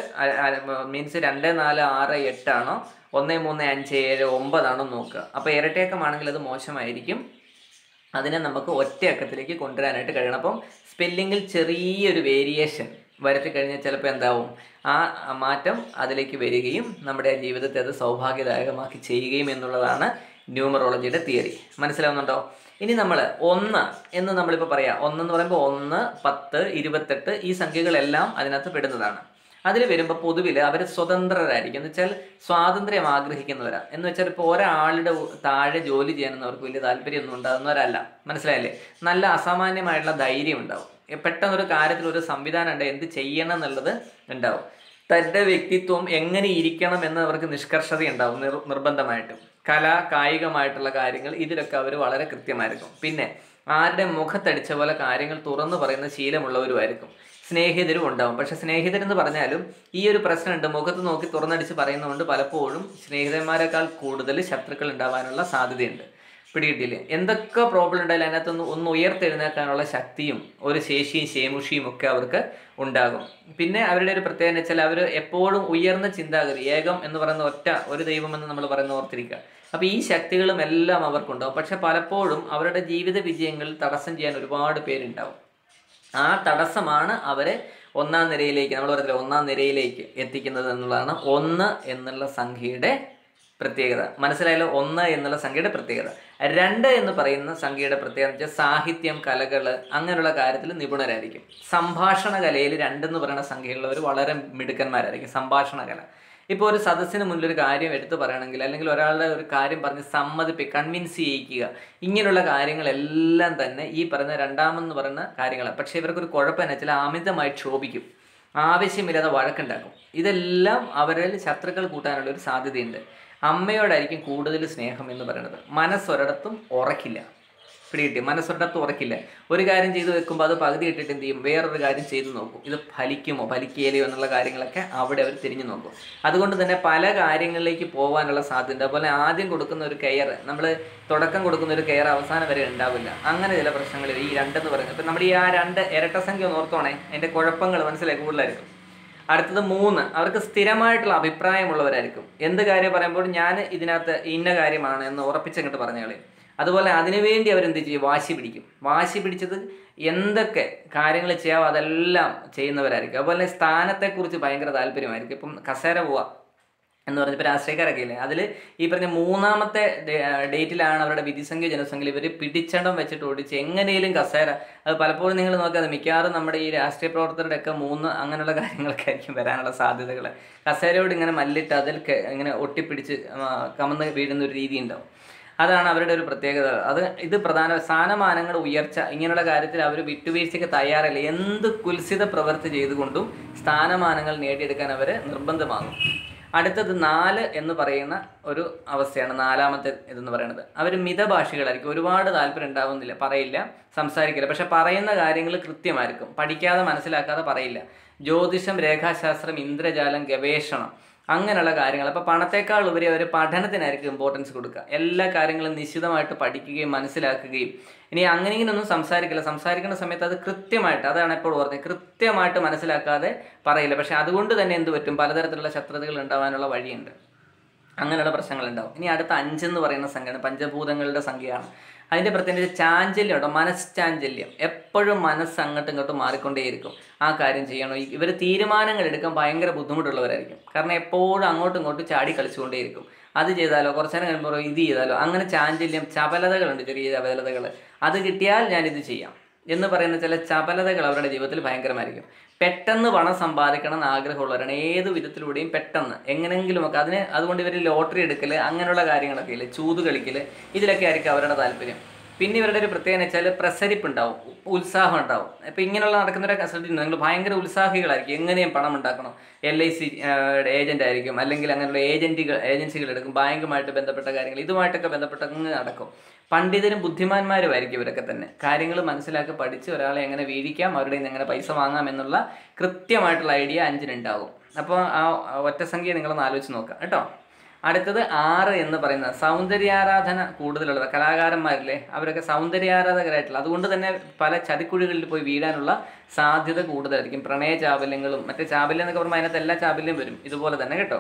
മീൻസ് രണ്ട് നാല് ആറ് എട്ടാണോ, ഒന്ന് മൂന്ന് അഞ്ച് ഏഴ് ഒമ്പതാണോ നോക്കുക. അപ്പോൾ ഇരട്ടയക്കമാണെങ്കിൽ അത് മോശമായിരിക്കും. അതിനെ നമുക്ക് ഒറ്റ അക്കത്തിലേക്ക് കൊണ്ടുവരാനായിട്ട് കഴിയണം. അപ്പം സ്പെല്ലിങ്ങിൽ ചെറിയൊരു വേരിയേഷൻ വരുത്തി കഴിഞ്ഞാൽ ചിലപ്പോൾ എന്താവും, ആ മാറ്റം അതിലേക്ക് വരികയും നമ്മുടെ ജീവിതത്തെ അത് സൗഭാഗ്യദായകമാക്കി ചെയ്യുകയും എന്നുള്ളതാണ് ന്യൂമറോളജിയുടെ തിയറി. മനസ്സിലാവുന്നുണ്ടോ? ഇനി നമ്മൾ ഒന്ന് എന്ന് നമ്മളിപ്പോൾ പറയാം. ഒന്നെന്ന് പറയുമ്പോൾ ഒന്ന്, പത്ത്, ഇരുപത്തെട്ട് ഈ സംഖ്യകളെല്ലാം അതിനകത്ത് പെടുന്നതാണ്. അതിൽ വരുമ്പോൾ പൊതുവിൽ അവർ സ്വതന്ത്രരായിരിക്കും. എന്ന് വെച്ചാൽ സ്വാതന്ത്ര്യം ആഗ്രഹിക്കുന്നവരാണ്. എന്ന് വെച്ചാൽ ഇപ്പോൾ ഒരാളുടെ താഴെ ജോലി ചെയ്യാനൊന്നും അവർക്ക് വലിയ താല്പര്യമൊന്നും ഉണ്ടാകുന്നവരല്ല. മനസ്സിലായില്ലേ? നല്ല അസാമാന്യമായിട്ടുള്ള ധൈര്യം ഉണ്ടാവും. പെട്ടെന്നൊരു കാര്യത്തിൽ ഒരു സംവിധാനം ഉണ്ട്, എന്ത് ചെയ്യണം എന്നുള്ളത് ഉണ്ടാവും. തൻ്റെ വ്യക്തിത്വം എങ്ങനെ ഇരിക്കണം എന്ന് അവർക്ക് നിഷ്കർഷത ഉണ്ടാവും നിർ നിർബന്ധമായിട്ടും. കല, കായികമായിട്ടുള്ള കാര്യങ്ങൾ ഇതിലൊക്കെ അവർ വളരെ കൃത്യമായിരിക്കും. പിന്നെ ആരുടെ മുഖത്തടിച്ച പോലെ കാര്യങ്ങൾ തുറന്നു പറയുന്ന ശീലമുള്ളവരുമായിരിക്കും. സ്നേഹിതരും ഉണ്ടാവും. പക്ഷെ സ്നേഹിതരെന്ന് പറഞ്ഞാലും ഈ ഒരു പ്രശ്നമുണ്ട്, മുഖത്ത് നോക്കി തുറന്നടിച്ച് പറയുന്നതുകൊണ്ട് പലപ്പോഴും സ്നേഹിതന്മാരെക്കാൾ കൂടുതൽ ശത്രുക്കൾ ഉണ്ടാവാനുള്ള സാധ്യതയുണ്ട്. പിടികിട്ടില്ലേ? എന്തൊക്കെ പ്രോബ്ലം ഉണ്ടായാലും അതിനകത്തൊന്ന് ഒന്ന് ഉയർത്തെഴുന്നേക്കാനുള്ള ശക്തിയും ഒരു ശേഷിയും ശേമുഷിയും ഒക്കെ അവർക്ക് ഉണ്ടാകും. പിന്നെ അവരുടെ ഒരു പ്രത്യേകത വെച്ചാൽ അവർ എപ്പോഴും ഉയർന്ന ചിന്താഗതി, ഏകം എന്ന് പറയുന്ന ഒറ്റ ഒരു ദൈവം എന്ന് നമ്മൾ പറയുന്ന ഓർത്തിരിക്കുക. അപ്പോൾ ഈ ശക്തികളും എല്ലാം അവർക്കുണ്ടാവും. പക്ഷെ പലപ്പോഴും അവരുടെ ജീവിത വിജയങ്ങളിൽ തടസ്സം ചെയ്യാൻ ഒരുപാട് പേരുണ്ടാവും. ആ തടസ്സമാണ് അവരെ ഒന്നാം നിരയിലേക്ക്, നമ്മൾ പറഞ്ഞില്ല ഒന്നാം നിരയിലേക്ക് എത്തിക്കുന്നത് എന്നുള്ളതാണ് ഒന്ന് എന്നുള്ള സംഖ്യയുടെ പ്രത്യേകത. മനസ്സിലായാലോ? ഒന്ന് എന്നുള്ള സംഖ്യയുടെ പ്രത്യേകത. രണ്ട് എന്ന് പറയുന്ന സംഖ്യയുടെ പ്രത്യേകത എന്ന് വെച്ചാൽ സാഹിത്യം, കലകൾ അങ്ങനെയുള്ള കാര്യത്തിൽ നിപുണരായിരിക്കും. സംഭാഷണ കലയിൽ രണ്ടെന്ന് പറയുന്ന സംഖ്യയുള്ളവർ വളരെ മിടുക്കന്മാരായിരിക്കും. സംഭാഷണ കല, ഇപ്പോൾ ഒരു സദസ്സിന് മുന്നിൽ ഒരു കാര്യം എടുത്തു പറയണമെങ്കിൽ, അല്ലെങ്കിൽ ഒരാളുടെ ഒരു കാര്യം പറഞ്ഞ് സമ്മതിപ്പിക്കുക, കൺവിൻസ് ചെയ്യിക്കുക, ഇങ്ങനെയുള്ള കാര്യങ്ങളെല്ലാം തന്നെ ഈ പറയുന്ന രണ്ടാമെന്ന് പറയുന്ന കാര്യങ്ങളാണ്. പക്ഷേ ഇവർക്കൊരു കുഴപ്പം എന്ന് വെച്ചാൽ അമിതമായി ക്ഷോഭിക്കും, ആവശ്യമില്ലാതെ വഴക്കുണ്ടാക്കും. ഇതെല്ലാം അവരിൽ ശത്രുക്കൾ കൂട്ടാനുള്ള ഒരു സാധ്യതയുണ്ട്. അമ്മയോടായിരിക്കും കൂടുതൽ സ്നേഹം എന്ന് പറയുന്നത്. മനസ്സൊരിടത്തും ഉറക്കില്ല. പിടികിട്ടി? മനസ്സൊരിടത്തും ഉറക്കില്ല. ഒരു കാര്യം ചെയ്തു വെക്കുമ്പോൾ അത് പകുതി ഇട്ടിട്ട് എന്ത് ചെയ്യും, വേറൊരു കാര്യം ചെയ്തു നോക്കും. ഇത് ഫലിക്കുമോ ഫലിക്കുകയില്ലയോ എന്നുള്ള കാര്യങ്ങളൊക്കെ അവിടെ അവർ തിരിഞ്ഞു നോക്കും. അതുകൊണ്ട് തന്നെ പല കാര്യങ്ങളിലേക്ക് പോകാനുള്ള സാധ്യത. അതുപോലെ ആദ്യം കൊടുക്കുന്ന ഒരു കെയർ, നമ്മൾ തുടക്കം കൊടുക്കുന്ന ഒരു കെയർ അവസാനം വരെ ഉണ്ടാവില്ല. അങ്ങനെ ചില പ്രശ്നങ്ങൾ ഈ രണ്ടെന്ന് പറയുന്നത്. ഇപ്പം നമ്മുടെ ഈ ആ രണ്ട് ഇരട്ട സംഖ്യ ഒന്ന് ഓർത്തോണേ, അതിൻ്റെ കുഴപ്പങ്ങൾ മനസ്സിലായി കൂടുതലായിരിക്കും. അടുത്തത് മൂന്ന്, അവർക്ക് സ്ഥിരമായിട്ടുള്ള അഭിപ്രായമുള്ളവരായിരിക്കും. എന്ത് കാര്യം പറയുമ്പോൾ ഞാൻ ഇതിനകത്ത് ഇന്ന കാര്യമാണ് എന്ന് ഉറപ്പിച്ചങ്ങോട്ട് പറഞ്ഞാളെ. അതുപോലെ അതിനുവേണ്ടി അവരെന്ത് ചെയ്യും, വാശി പിടിക്കും. വാശി പിടിച്ചത് എന്തൊക്കെ കാര്യങ്ങൾ ചെയ്യാവോ അതെല്ലാം ചെയ്യുന്നവരായിരിക്കും. അതുപോലെ സ്ഥാനത്തെക്കുറിച്ച് ഭയങ്കര താല്പര്യമായിരിക്കും. ഇപ്പം കസേര പോവാ എന്ന് പറഞ്ഞപ്പോൾ രാഷ്ട്രീയക്കാരൊക്കെ ഇല്ലേ, അതിൽ ഈ പറഞ്ഞ മൂന്നാമത്തെ ഡേറ്റിലാണ് അവരുടെ വിധിസംഖ്യ ജനസംഖ്യയിൽ ഇവർ പിടിച്ചടം വെച്ചിട്ട് ഓടിച്ച് എങ്ങനെയും കസേര. അത് പലപ്പോഴും നിങ്ങൾ നോക്കാതെ മിക്കവാറും നമ്മുടെ ഈ രാഷ്ട്രീയ പ്രവർത്തകരുടെ ഒക്കെ മൂന്ന് അങ്ങനെയുള്ള കാര്യങ്ങളൊക്കെ ആയിരിക്കും വരാനുള്ള സാധ്യതകൾ. കസേരയോട് ഇങ്ങനെ മല്ലിട്ട് അതിൽ ഇങ്ങനെ ഒട്ടിപ്പിടിച്ച് കമന്ന് വീഴുന്ന ഒരു രീതി ഉണ്ടാവും. അതാണ് അവരുടെ ഒരു പ്രത്യേകത. അത് ഇത് പ്രധാന സ്ഥാനമാനങ്ങളുടെ ഉയർച്ച ഇങ്ങനെയുള്ള കാര്യത്തിൽ അവർ വിട്ടുവീഴ്ചയ്ക്ക് തയ്യാറല്ല. എന്ത് കുൽസിത പ്രവൃത്തി ചെയ്തുകൊണ്ടും സ്ഥാനമാനങ്ങൾ നേടിയെടുക്കാൻ അവർ നിർബന്ധമാകും. അടുത്തത് നാല് എന്ന് പറയുന്ന ഒരു അവസ്ഥയാണ്. നാലാമത്തെ ഇതെന്ന് പറയുന്നത് അവർ മിതഭാഷികളായിരിക്കും. ഒരുപാട് താല്പര്യം ഉണ്ടാവുന്നില്ല, പറയില്ല, സംസാരിക്കില്ല. പക്ഷെ പറയുന്ന കാര്യങ്ങൾ കൃത്യമായിരിക്കും. പഠിക്കാതെ മനസ്സിലാക്കാതെ പറയില്ല. ജ്യോതിഷം, രേഖാശാസ്ത്രം, ഇന്ദ്രജാലം, ഗവേഷണം അങ്ങനെയുള്ള കാര്യങ്ങൾ. അപ്പോൾ പണത്തേക്കാൾ ഉപരി അവർ പഠനത്തിനായിരിക്കും ഇമ്പോർട്ടൻസ് കൊടുക്കുക. എല്ലാ കാര്യങ്ങളും നിശ്ചിതമായിട്ട് പഠിക്കുകയും മനസ്സിലാക്കുകയും. ഇനി അങ്ങനെ ഇങ്ങനെയൊന്നും സംസാരിക്കില്ല. സംസാരിക്കുന്ന സമയത്ത് അത് കൃത്യമായിട്ട്, അതാണ് എപ്പോൾ പറഞ്ഞത്, കൃത്യമായിട്ട് മനസ്സിലാക്കാതെ പറയില്ല. പക്ഷെ അതുകൊണ്ട് തന്നെ എന്ത് പറ്റും, പലതരത്തിലുള്ള ശത്രുതകൾ ഉണ്ടാവാനുള്ള വഴിയുണ്ട്. അങ്ങനെയുള്ള പ്രശ്നങ്ങളുണ്ടാവും. ഇനി അടുത്ത അഞ്ചെന്ന് പറയുന്ന സംഖ്യയാണ്, പഞ്ചഭൂതങ്ങളുടെ സംഖ്യയാണ്. അതിൻ്റെ പ്രത്യേകിച്ച് ചാഞ്ചല്യം ഉണ്ടോ, മനസ്ചാഞ്ചല്യം. എപ്പോഴും മനസ്സ് അങ്ങോട്ടും ഇങ്ങോട്ടും മാറിക്കൊണ്ടേയിരിക്കും. ആ കാര്യം ചെയ്യണോ, ഇവർ തീരുമാനങ്ങൾ എടുക്കാൻ ഭയങ്കര ബുദ്ധിമുട്ടുള്ളവരായിരിക്കും. കാരണം എപ്പോഴും അങ്ങോട്ടും ഇങ്ങോട്ടും ചാടി കളിച്ചുകൊണ്ടേയിരിക്കും. അത് ചെയ്താലോ, കുറച്ചു നേരം കഴിയുമ്പോൾ ഇത് ചെയ്താലോ, അങ്ങനെ ചാഞ്ചല്യം, ചപലതകളുണ്ട്, ചെറിയ ചപലതകൾ. അത് കിട്ടിയാൽ ഞാനിത് ചെയ്യാം എന്ന് പറയുന്ന ചില ചപലതകൾ അവരുടെ ജീവിതത്തിൽ ഭയങ്കരമായിരിക്കും. പെട്ടെന്ന് പണം സമ്പാദിക്കണം എന്ന് ആഗ്രഹമുള്ളവരാണ്. ഏത് വിധത്തിലൂടെയും പെട്ടെന്ന് എങ്ങനെയെങ്കിലുമൊക്കെ അതിന്. അതുകൊണ്ട് ഇവർ ലോട്ടറി എടുക്കൽ അങ്ങനെയുള്ള കാര്യങ്ങളൊക്കെ ഇല്ലേ, ചൂത് കളിക്കൽ, ഇതിലൊക്കെ ആയിരിക്കും അവരുടെ താല്പര്യം. പിന്നെ ഇവരുടെ ഒരു പ്രത്യേകത വെച്ചാൽ പ്രസരിപ്പ് ഉണ്ടാവും, ഉത്സാഹം ഉണ്ടാവും. അപ്പോൾ ഇങ്ങനെയുള്ള നടക്കുന്നവരൊക്കെ ശ്രദ്ധിക്കുന്നു, നിങ്ങൾ ഭയങ്കര ഉത്സാഹികളായിരിക്കും. എങ്ങനെയും പണം ഉണ്ടാക്കണം. എൽ ഐ സി ഏജൻ്റ് ആയിരിക്കും, അല്ലെങ്കിൽ അങ്ങനെയുള്ള ഏജൻറ്റുകൾ ഏജൻസികൾ എടുക്കും. ബാങ്കുമായിട്ട് ബന്ധപ്പെട്ട കാര്യങ്ങൾ, ഇതുമായിട്ടൊക്കെ ബന്ധപ്പെട്ട നടക്കും. പണ്ഡിതരും ബുദ്ധിമാന്മാരുമായിരിക്കും ഇവരൊക്കെ തന്നെ. കാര്യങ്ങൾ മനസ്സിലാക്കി പഠിച്ച് ഒരാളെ എങ്ങനെ വീഴിക്കാം, അവരുടെ നിന്ന് എങ്ങനെ പൈസ വാങ്ങാം എന്നുള്ള കൃത്യമായിട്ടുള്ള ഐഡിയ അഞ്ചിനുണ്ടാവും. അപ്പോൾ ആ ഒറ്റസംഖ്യ നിങ്ങളൊന്ന് ആലോചിച്ച് നോക്കാം കേട്ടോ. അടുത്തത് ആറ് എന്ന് പറയുന്നത് സൗന്ദര്യാരാധന കൂടുതലുള്ളത്. കലാകാരന്മാരില്ലേ, അവരൊക്കെ സൗന്ദര്യാരാധകരായിട്ടുള്ള, അതുകൊണ്ട് തന്നെ പല ചതിക്കുഴികളിൽ പോയി വീഴാനുള്ള സാധ്യത കൂടുതലായിരിക്കും. പ്രണയ ചാബല്യങ്ങളും മറ്റേ ചാബല്യം എന്നൊക്കെ പറയുമ്പോൾ അതിനകത്ത് എല്ലാ ചാബല്യം വരും ഇതുപോലെ തന്നെ കേട്ടോ.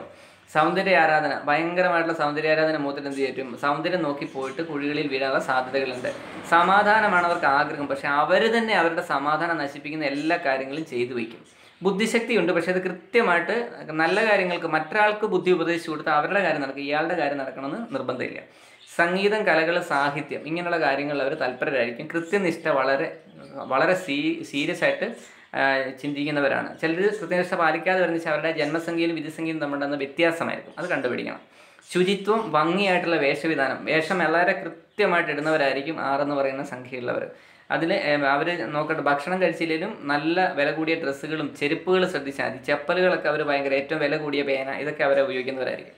സൗന്ദര്യ ആരാധന, ഭയങ്കരമായിട്ടുള്ള സൗന്ദര്യ ആരാധന മൂത്തിട്ട് എന്ത് ചെയ്യും? സൗന്ദര്യം നോക്കി പോയിട്ട് കുഴികളിൽ വീഴാനുള്ള സാധ്യതകളുണ്ട്. സമാധാനമാണ് അവർക്ക് ആഗ്രഹം, പക്ഷെ അവർ തന്നെ അവരുടെ സമാധാനം നശിപ്പിക്കുന്ന എല്ലാ കാര്യങ്ങളും ചെയ്തു വയ്ക്കും. ബുദ്ധിശക്തിയുണ്ട്, പക്ഷെ അത് കൃത്യമായിട്ട് നല്ല കാര്യങ്ങൾക്ക് മറ്റൊരാൾക്ക് ബുദ്ധി ഉപദേശിച്ചു കൊടുത്താൽ അവരുടെ കാര്യം നടക്കും, ഇയാളുടെ കാര്യം നടക്കണമെന്ന് നിർബന്ധമില്ല. സംഗീതം, കലകൾ, സാഹിത്യം ഇങ്ങനെയുള്ള കാര്യങ്ങളിൽ അവർ തൽപരരായിരിക്കും. കൃത്യനിഷ്ഠ വളരെ വളരെ സീ സീരിയസ് ആയിട്ട് ചിന്തിക്കുന്നവരാണ്. ചിലർ കൃത്യനിഷ്ഠ പാലിക്കാതെ വരുന്ന അവരുടെ ജന്മസംഖ്യയിലും വിധിസംഖ്യയിലും തമ്മിലുണ്ടെന്ന വ്യത്യാസമായിരിക്കും, അത് കണ്ടുപിടിക്കണം. ശുചിത്വം, ഭംഗിയായിട്ടുള്ള വേഷവിധാനം, വേഷം വളരെ കൃത്യമായിട്ട് ഇടുന്നവരായിരിക്കും ആറെന്ന് പറയുന്ന സംഖ്യയുള്ളവർ. അതിൽ അവർ നോക്കട്ടെ, ഭക്ഷണം കഴിച്ചില്ലെങ്കിലും നല്ല വില കൂടിയ ഡ്രസ്സുകളും ചെരുപ്പുകൾ ശ്രദ്ധിച്ചാൽ മതി. ചെപ്പലുകളൊക്കെ അവർ ഭയങ്കര ഏറ്റവും വില കൂടിയ പേന ഇതൊക്കെ അവരെ ഉപയോഗിക്കുന്നവരായിരിക്കും.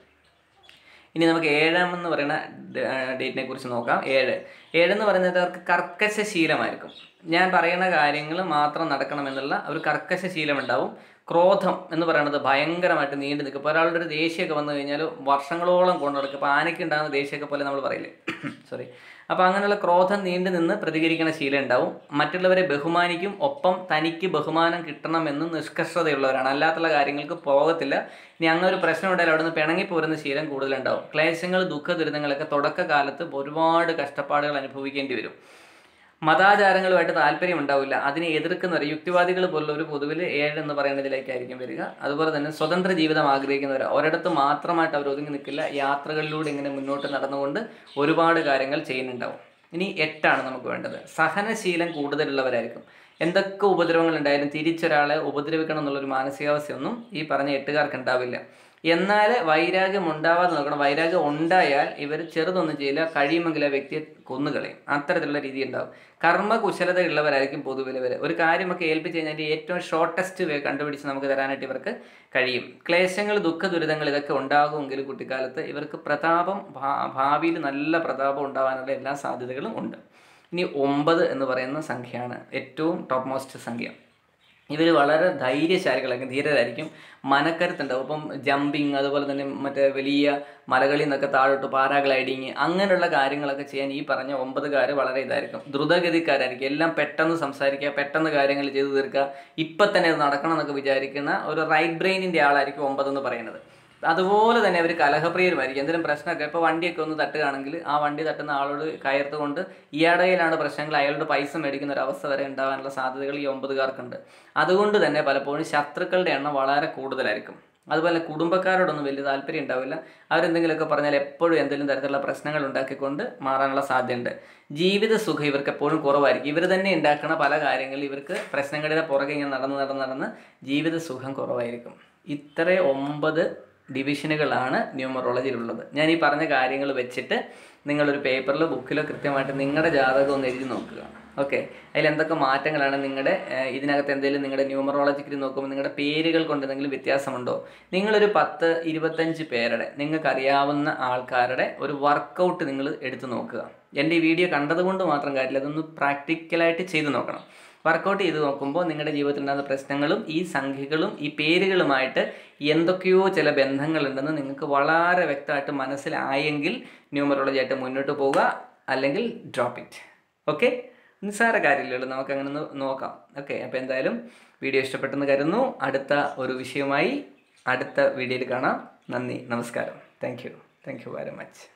ഇനി നമുക്ക് ഏഴാമെന്ന് പറയുന്ന ഡേറ്റിനെ കുറിച്ച് നോക്കാം. ഏഴ് ഏഴെന്ന് പറയുന്നത് അവർക്ക് കർക്കശ ശീലമായിരിക്കും. ഞാൻ പറയുന്ന കാര്യങ്ങൾ മാത്രം നടക്കണമെന്നുള്ള ഒരു കർക്കശ ശീലം ഉണ്ടാവും. ക്രോധം എന്ന് പറയുന്നത് ഭയങ്കരമായിട്ട് നീണ്ടു നിൽക്കും. ഇപ്പോൾ ഒരാളുടെ ഒരു ദേഷ്യമൊക്കെ വന്നു കഴിഞ്ഞാൽ വർഷങ്ങളോളം കൊണ്ടു നടക്കും. ഇപ്പോൾ ആനയ്ക്ക് ഉണ്ടാകുന്ന ദേഷ്യമൊക്കെ പോലെ നമ്മൾ പറയില്ലേ, സോറി. അപ്പോൾ അങ്ങനെയുള്ള ക്രോധം നീണ്ടു നിന്ന് പ്രതികരിക്കുന്ന ശീലം ഉണ്ടാവും. മറ്റുള്ളവരെ ബഹുമാനിക്കും, ഒപ്പം തനിക്ക് ബഹുമാനം കിട്ടണമെന്ന് നിഷ്കർഷതയുള്ളവരാണ്. അല്ലാത്തുള്ള കാര്യങ്ങൾക്ക് പോകത്തില്ല. ഇനി അങ്ങനെ ഒരു പ്രശ്നം ഉണ്ടായാലും അവിടെ നിന്ന് പിണങ്ങി പോരുന്ന ശീലം കൂടുതലുണ്ടാവും. ക്ലേശങ്ങൾ, ദുഃഖ ദുരിതങ്ങളൊക്കെ തുടക്കകാലത്ത് ഒരുപാട് കഷ്ടപ്പാടുകൾ അനുഭവിക്കേണ്ടി വരും. മതാചാരങ്ങളുമായിട്ട് താല്പര്യം ഉണ്ടാവില്ല, അതിനെ എതിർക്കുന്നവർ, യുക്തിവാദികൾ പോലുള്ള ഒരു പൊതുവിൽ ഏഴ് എന്ന് പറയുന്നതിലേക്കായിരിക്കും വരിക. അതുപോലെ തന്നെ സ്വതന്ത്ര ജീവിതം ആഗ്രഹിക്കുന്നവർ, ഒരിടത്ത് മാത്രമായിട്ട് അവർ ഒതുങ്ങി നിൽക്കില്ല, യാത്രകളിലൂടെ ഇങ്ങനെ മുന്നോട്ട് നടന്നുകൊണ്ട് ഒരുപാട് കാര്യങ്ങൾ ചെയ്യുന്നുണ്ടാവും. ഇനി എട്ടാണ് നമുക്ക് വേണ്ടത്. സഹനശീലം കൂടുതലുള്ളവരായിരിക്കും. എന്തൊക്കെ ഉപദ്രവങ്ങൾ ഉണ്ടായാലും തിരിച്ചൊരാളെ ഉപദ്രവിക്കണം എന്നുള്ളൊരു മാനസികാവസ്ഥയൊന്നും ഈ പറഞ്ഞ എട്ടുകാർക്ക് ഉണ്ടാവില്ല. എന്നാൽ വൈരാഗ്യം ഉണ്ടാവാതെ നോക്കണം. വൈരാഗ്യം ഉണ്ടായാൽ ഇവർ ചെറുതൊന്നും ചെയ്യില്ല, കഴിയുമെങ്കിൽ ആ വ്യക്തിയെ കൊന്നുകളയും. അത്തരത്തിലുള്ള രീതി ഉണ്ടാവും. കർമ്മകുശലത ഉള്ളവരായിരിക്കും പൊതുവിൽ ഇവർ. ഒരു കാര്യമൊക്കെ ഏൽപ്പിച്ച് കഴിഞ്ഞാൽ ഏറ്റവും ഷോർട്ടസ്റ്റ് വേ കണ്ടുപിടിച്ച് നമുക്ക് തരാനായിട്ട് ഇവർക്ക് കഴിയും. ക്ലേശങ്ങൾ, ദുഃഖ ദുരിതങ്ങൾ ഇതൊക്കെ ഉണ്ടാകുമെങ്കിലും കുട്ടിക്കാലത്ത് ഇവർക്ക് പ്രതാപം, ഭാവിയിൽ നല്ല പ്രതാപം ഉണ്ടാകാനുള്ള എല്ലാ സാധ്യതകളും ഉണ്ട്. ഇനി ഒമ്പത് എന്ന് പറയുന്ന സംഖ്യയാണ് ഏറ്റവും ടോപ്പ് മോസ്റ്റ് സംഖ്യ. ഇവർ വളരെ ധൈര്യശാലികളായിരിക്കും, ധീരരായിരിക്കും, മനക്കരുത്തുണ്ടാവും. അപ്പം ജമ്പിങ്, അതുപോലെ തന്നെ മറ്റേ വലിയ മലകളിൽ നിന്നൊക്കെ താഴോട്ട് പാരാഗ്ലൈഡിങ് അങ്ങനെയുള്ള കാര്യങ്ങളൊക്കെ ചെയ്യാൻ ഈ പറഞ്ഞ ഒമ്പതുകാർ വളരെ ഇതായിരിക്കും. ദ്രുതഗതിക്കാരായിരിക്കും. എല്ലാം പെട്ടെന്ന് സംസാരിക്കുക, പെട്ടെന്ന് കാര്യങ്ങൾ ചെയ്തു തീർക്കുക, ഇപ്പം തന്നെ അത് നടക്കണം എന്നൊക്കെ വിചാരിക്കുന്ന ഒരു റൈറ്റ് ബ്രെയിനിൻ്റെ ആളായിരിക്കും ഒമ്പതെന്ന് പറയുന്നത്. അതുപോലെ തന്നെ അവർ കലഹപ്രിയരുമായിരിക്കും. എന്തെങ്കിലും പ്രശ്നമൊക്കെ ഇപ്പോൾ വണ്ടിയൊക്കെ ഒന്ന് തട്ടുകയാണെങ്കിൽ ആ വണ്ടി തട്ടുന്ന ആളോട് കയർത്ത് കൊണ്ട് ഇയാടയിലാണ് പ്രശ്നങ്ങൾ, അയാളുടെ പൈസ മേടിക്കുന്ന ഒരു അവസ്ഥ വരെ ഉണ്ടാകാനുള്ള സാധ്യതകൾ ഈ ഒമ്പതുകാർക്കുണ്ട്. അതുകൊണ്ട് തന്നെ പലപ്പോഴും ശത്രുക്കളുടെ എണ്ണം വളരെ കൂടുതലായിരിക്കും. അതുപോലെ കുടുംബക്കാരോടൊന്നും വലിയ താല്പര്യം ഉണ്ടാവില്ല. അവരെന്തെങ്കിലുമൊക്കെ പറഞ്ഞാൽ എപ്പോഴും എന്തെങ്കിലും തരത്തിലുള്ള പ്രശ്നങ്ങൾ ഉണ്ടാക്കിക്കൊണ്ട് മാറാനുള്ള സാധ്യതയുണ്ട്. ജീവിത സുഖം ഇവർക്ക് എപ്പോഴും കുറവായിരിക്കും. ഇവർ തന്നെ ഉണ്ടാക്കുന്ന പല കാര്യങ്ങളിൽ ഇവർക്ക് പ്രശ്നങ്ങളുടെ പുറകെ ഇങ്ങനെ നടന്ന് നടന്ന് നടന്ന് ജീവിത സുഖം കുറവായിരിക്കും. ഇത്ര ഒമ്പത് ഡിവിഷനുകളാണ് ന്യൂമറോളജിയിലുള്ളത്. ഞാൻ ഈ പറഞ്ഞ കാര്യങ്ങൾ വെച്ചിട്ട് നിങ്ങളൊരു പേപ്പറിലോ ബുക്കിലോ കൃത്യമായിട്ട് നിങ്ങളുടെ ജാതകം ഒന്ന് എഴുതി നോക്കുക. ഓക്കെ, അതിൽ എന്തൊക്കെ മാറ്റങ്ങളാണ് നിങ്ങളുടെ ഇതിനകത്ത് എന്തെങ്കിലും നിങ്ങളുടെ ന്യൂമറോളജിക്കൽ നോക്കുമ്പോൾ നിങ്ങളുടെ പേരുകൾ കൊണ്ട് എന്തെങ്കിലും വ്യത്യാസമുണ്ടോ? നിങ്ങളൊരു പത്ത് ഇരുപത്തഞ്ച് പേരുടെ നിങ്ങൾക്കറിയാവുന്ന ആൾക്കാരുടെ ഒരു വർക്കൗട്ട് നിങ്ങൾ എടുത്തു നോക്കുക. എൻ്റെ ഈ വീഡിയോ കണ്ടതുകൊണ്ട് മാത്രം കാര്യമില്ല, അതൊന്ന് പ്രാക്ടിക്കലായിട്ട് ചെയ്തു നോക്കണം. വർക്കൗട്ട് ചെയ്ത് നോക്കുമ്പോൾ നിങ്ങളുടെ ജീവിതത്തിൽ ഉണ്ടാകുന്ന പ്രശ്നങ്ങളും ഈ സംഖ്യകളും ഈ പേരുകളുമായിട്ട് എന്തൊക്കെയോ ചില ബന്ധങ്ങളുണ്ടെന്ന് നിങ്ങൾക്ക് വളരെ വ്യക്തമായിട്ട് മനസ്സിലായെങ്കിൽ ന്യൂമറോളജി ആയിട്ട് മുന്നോട്ട് പോവുക, അല്ലെങ്കിൽ ഡ്രോപ്പ് ഇറ്റ്. ഓക്കെ, നിസ്സാര കാര്യമില്ലല്ലോ, നമുക്ക് അങ്ങനെ ഒന്ന് നോക്കാം. ഓക്കെ, അപ്പോൾ എന്തായാലും വീഡിയോ ഇഷ്ടപ്പെട്ടെന്ന് കരുതുന്നു. അടുത്ത ഒരു വിഷയവുമായി അടുത്ത വീഡിയോയിൽ കാണാം. നന്ദി, നമസ്കാരം. Thank you thank you very much.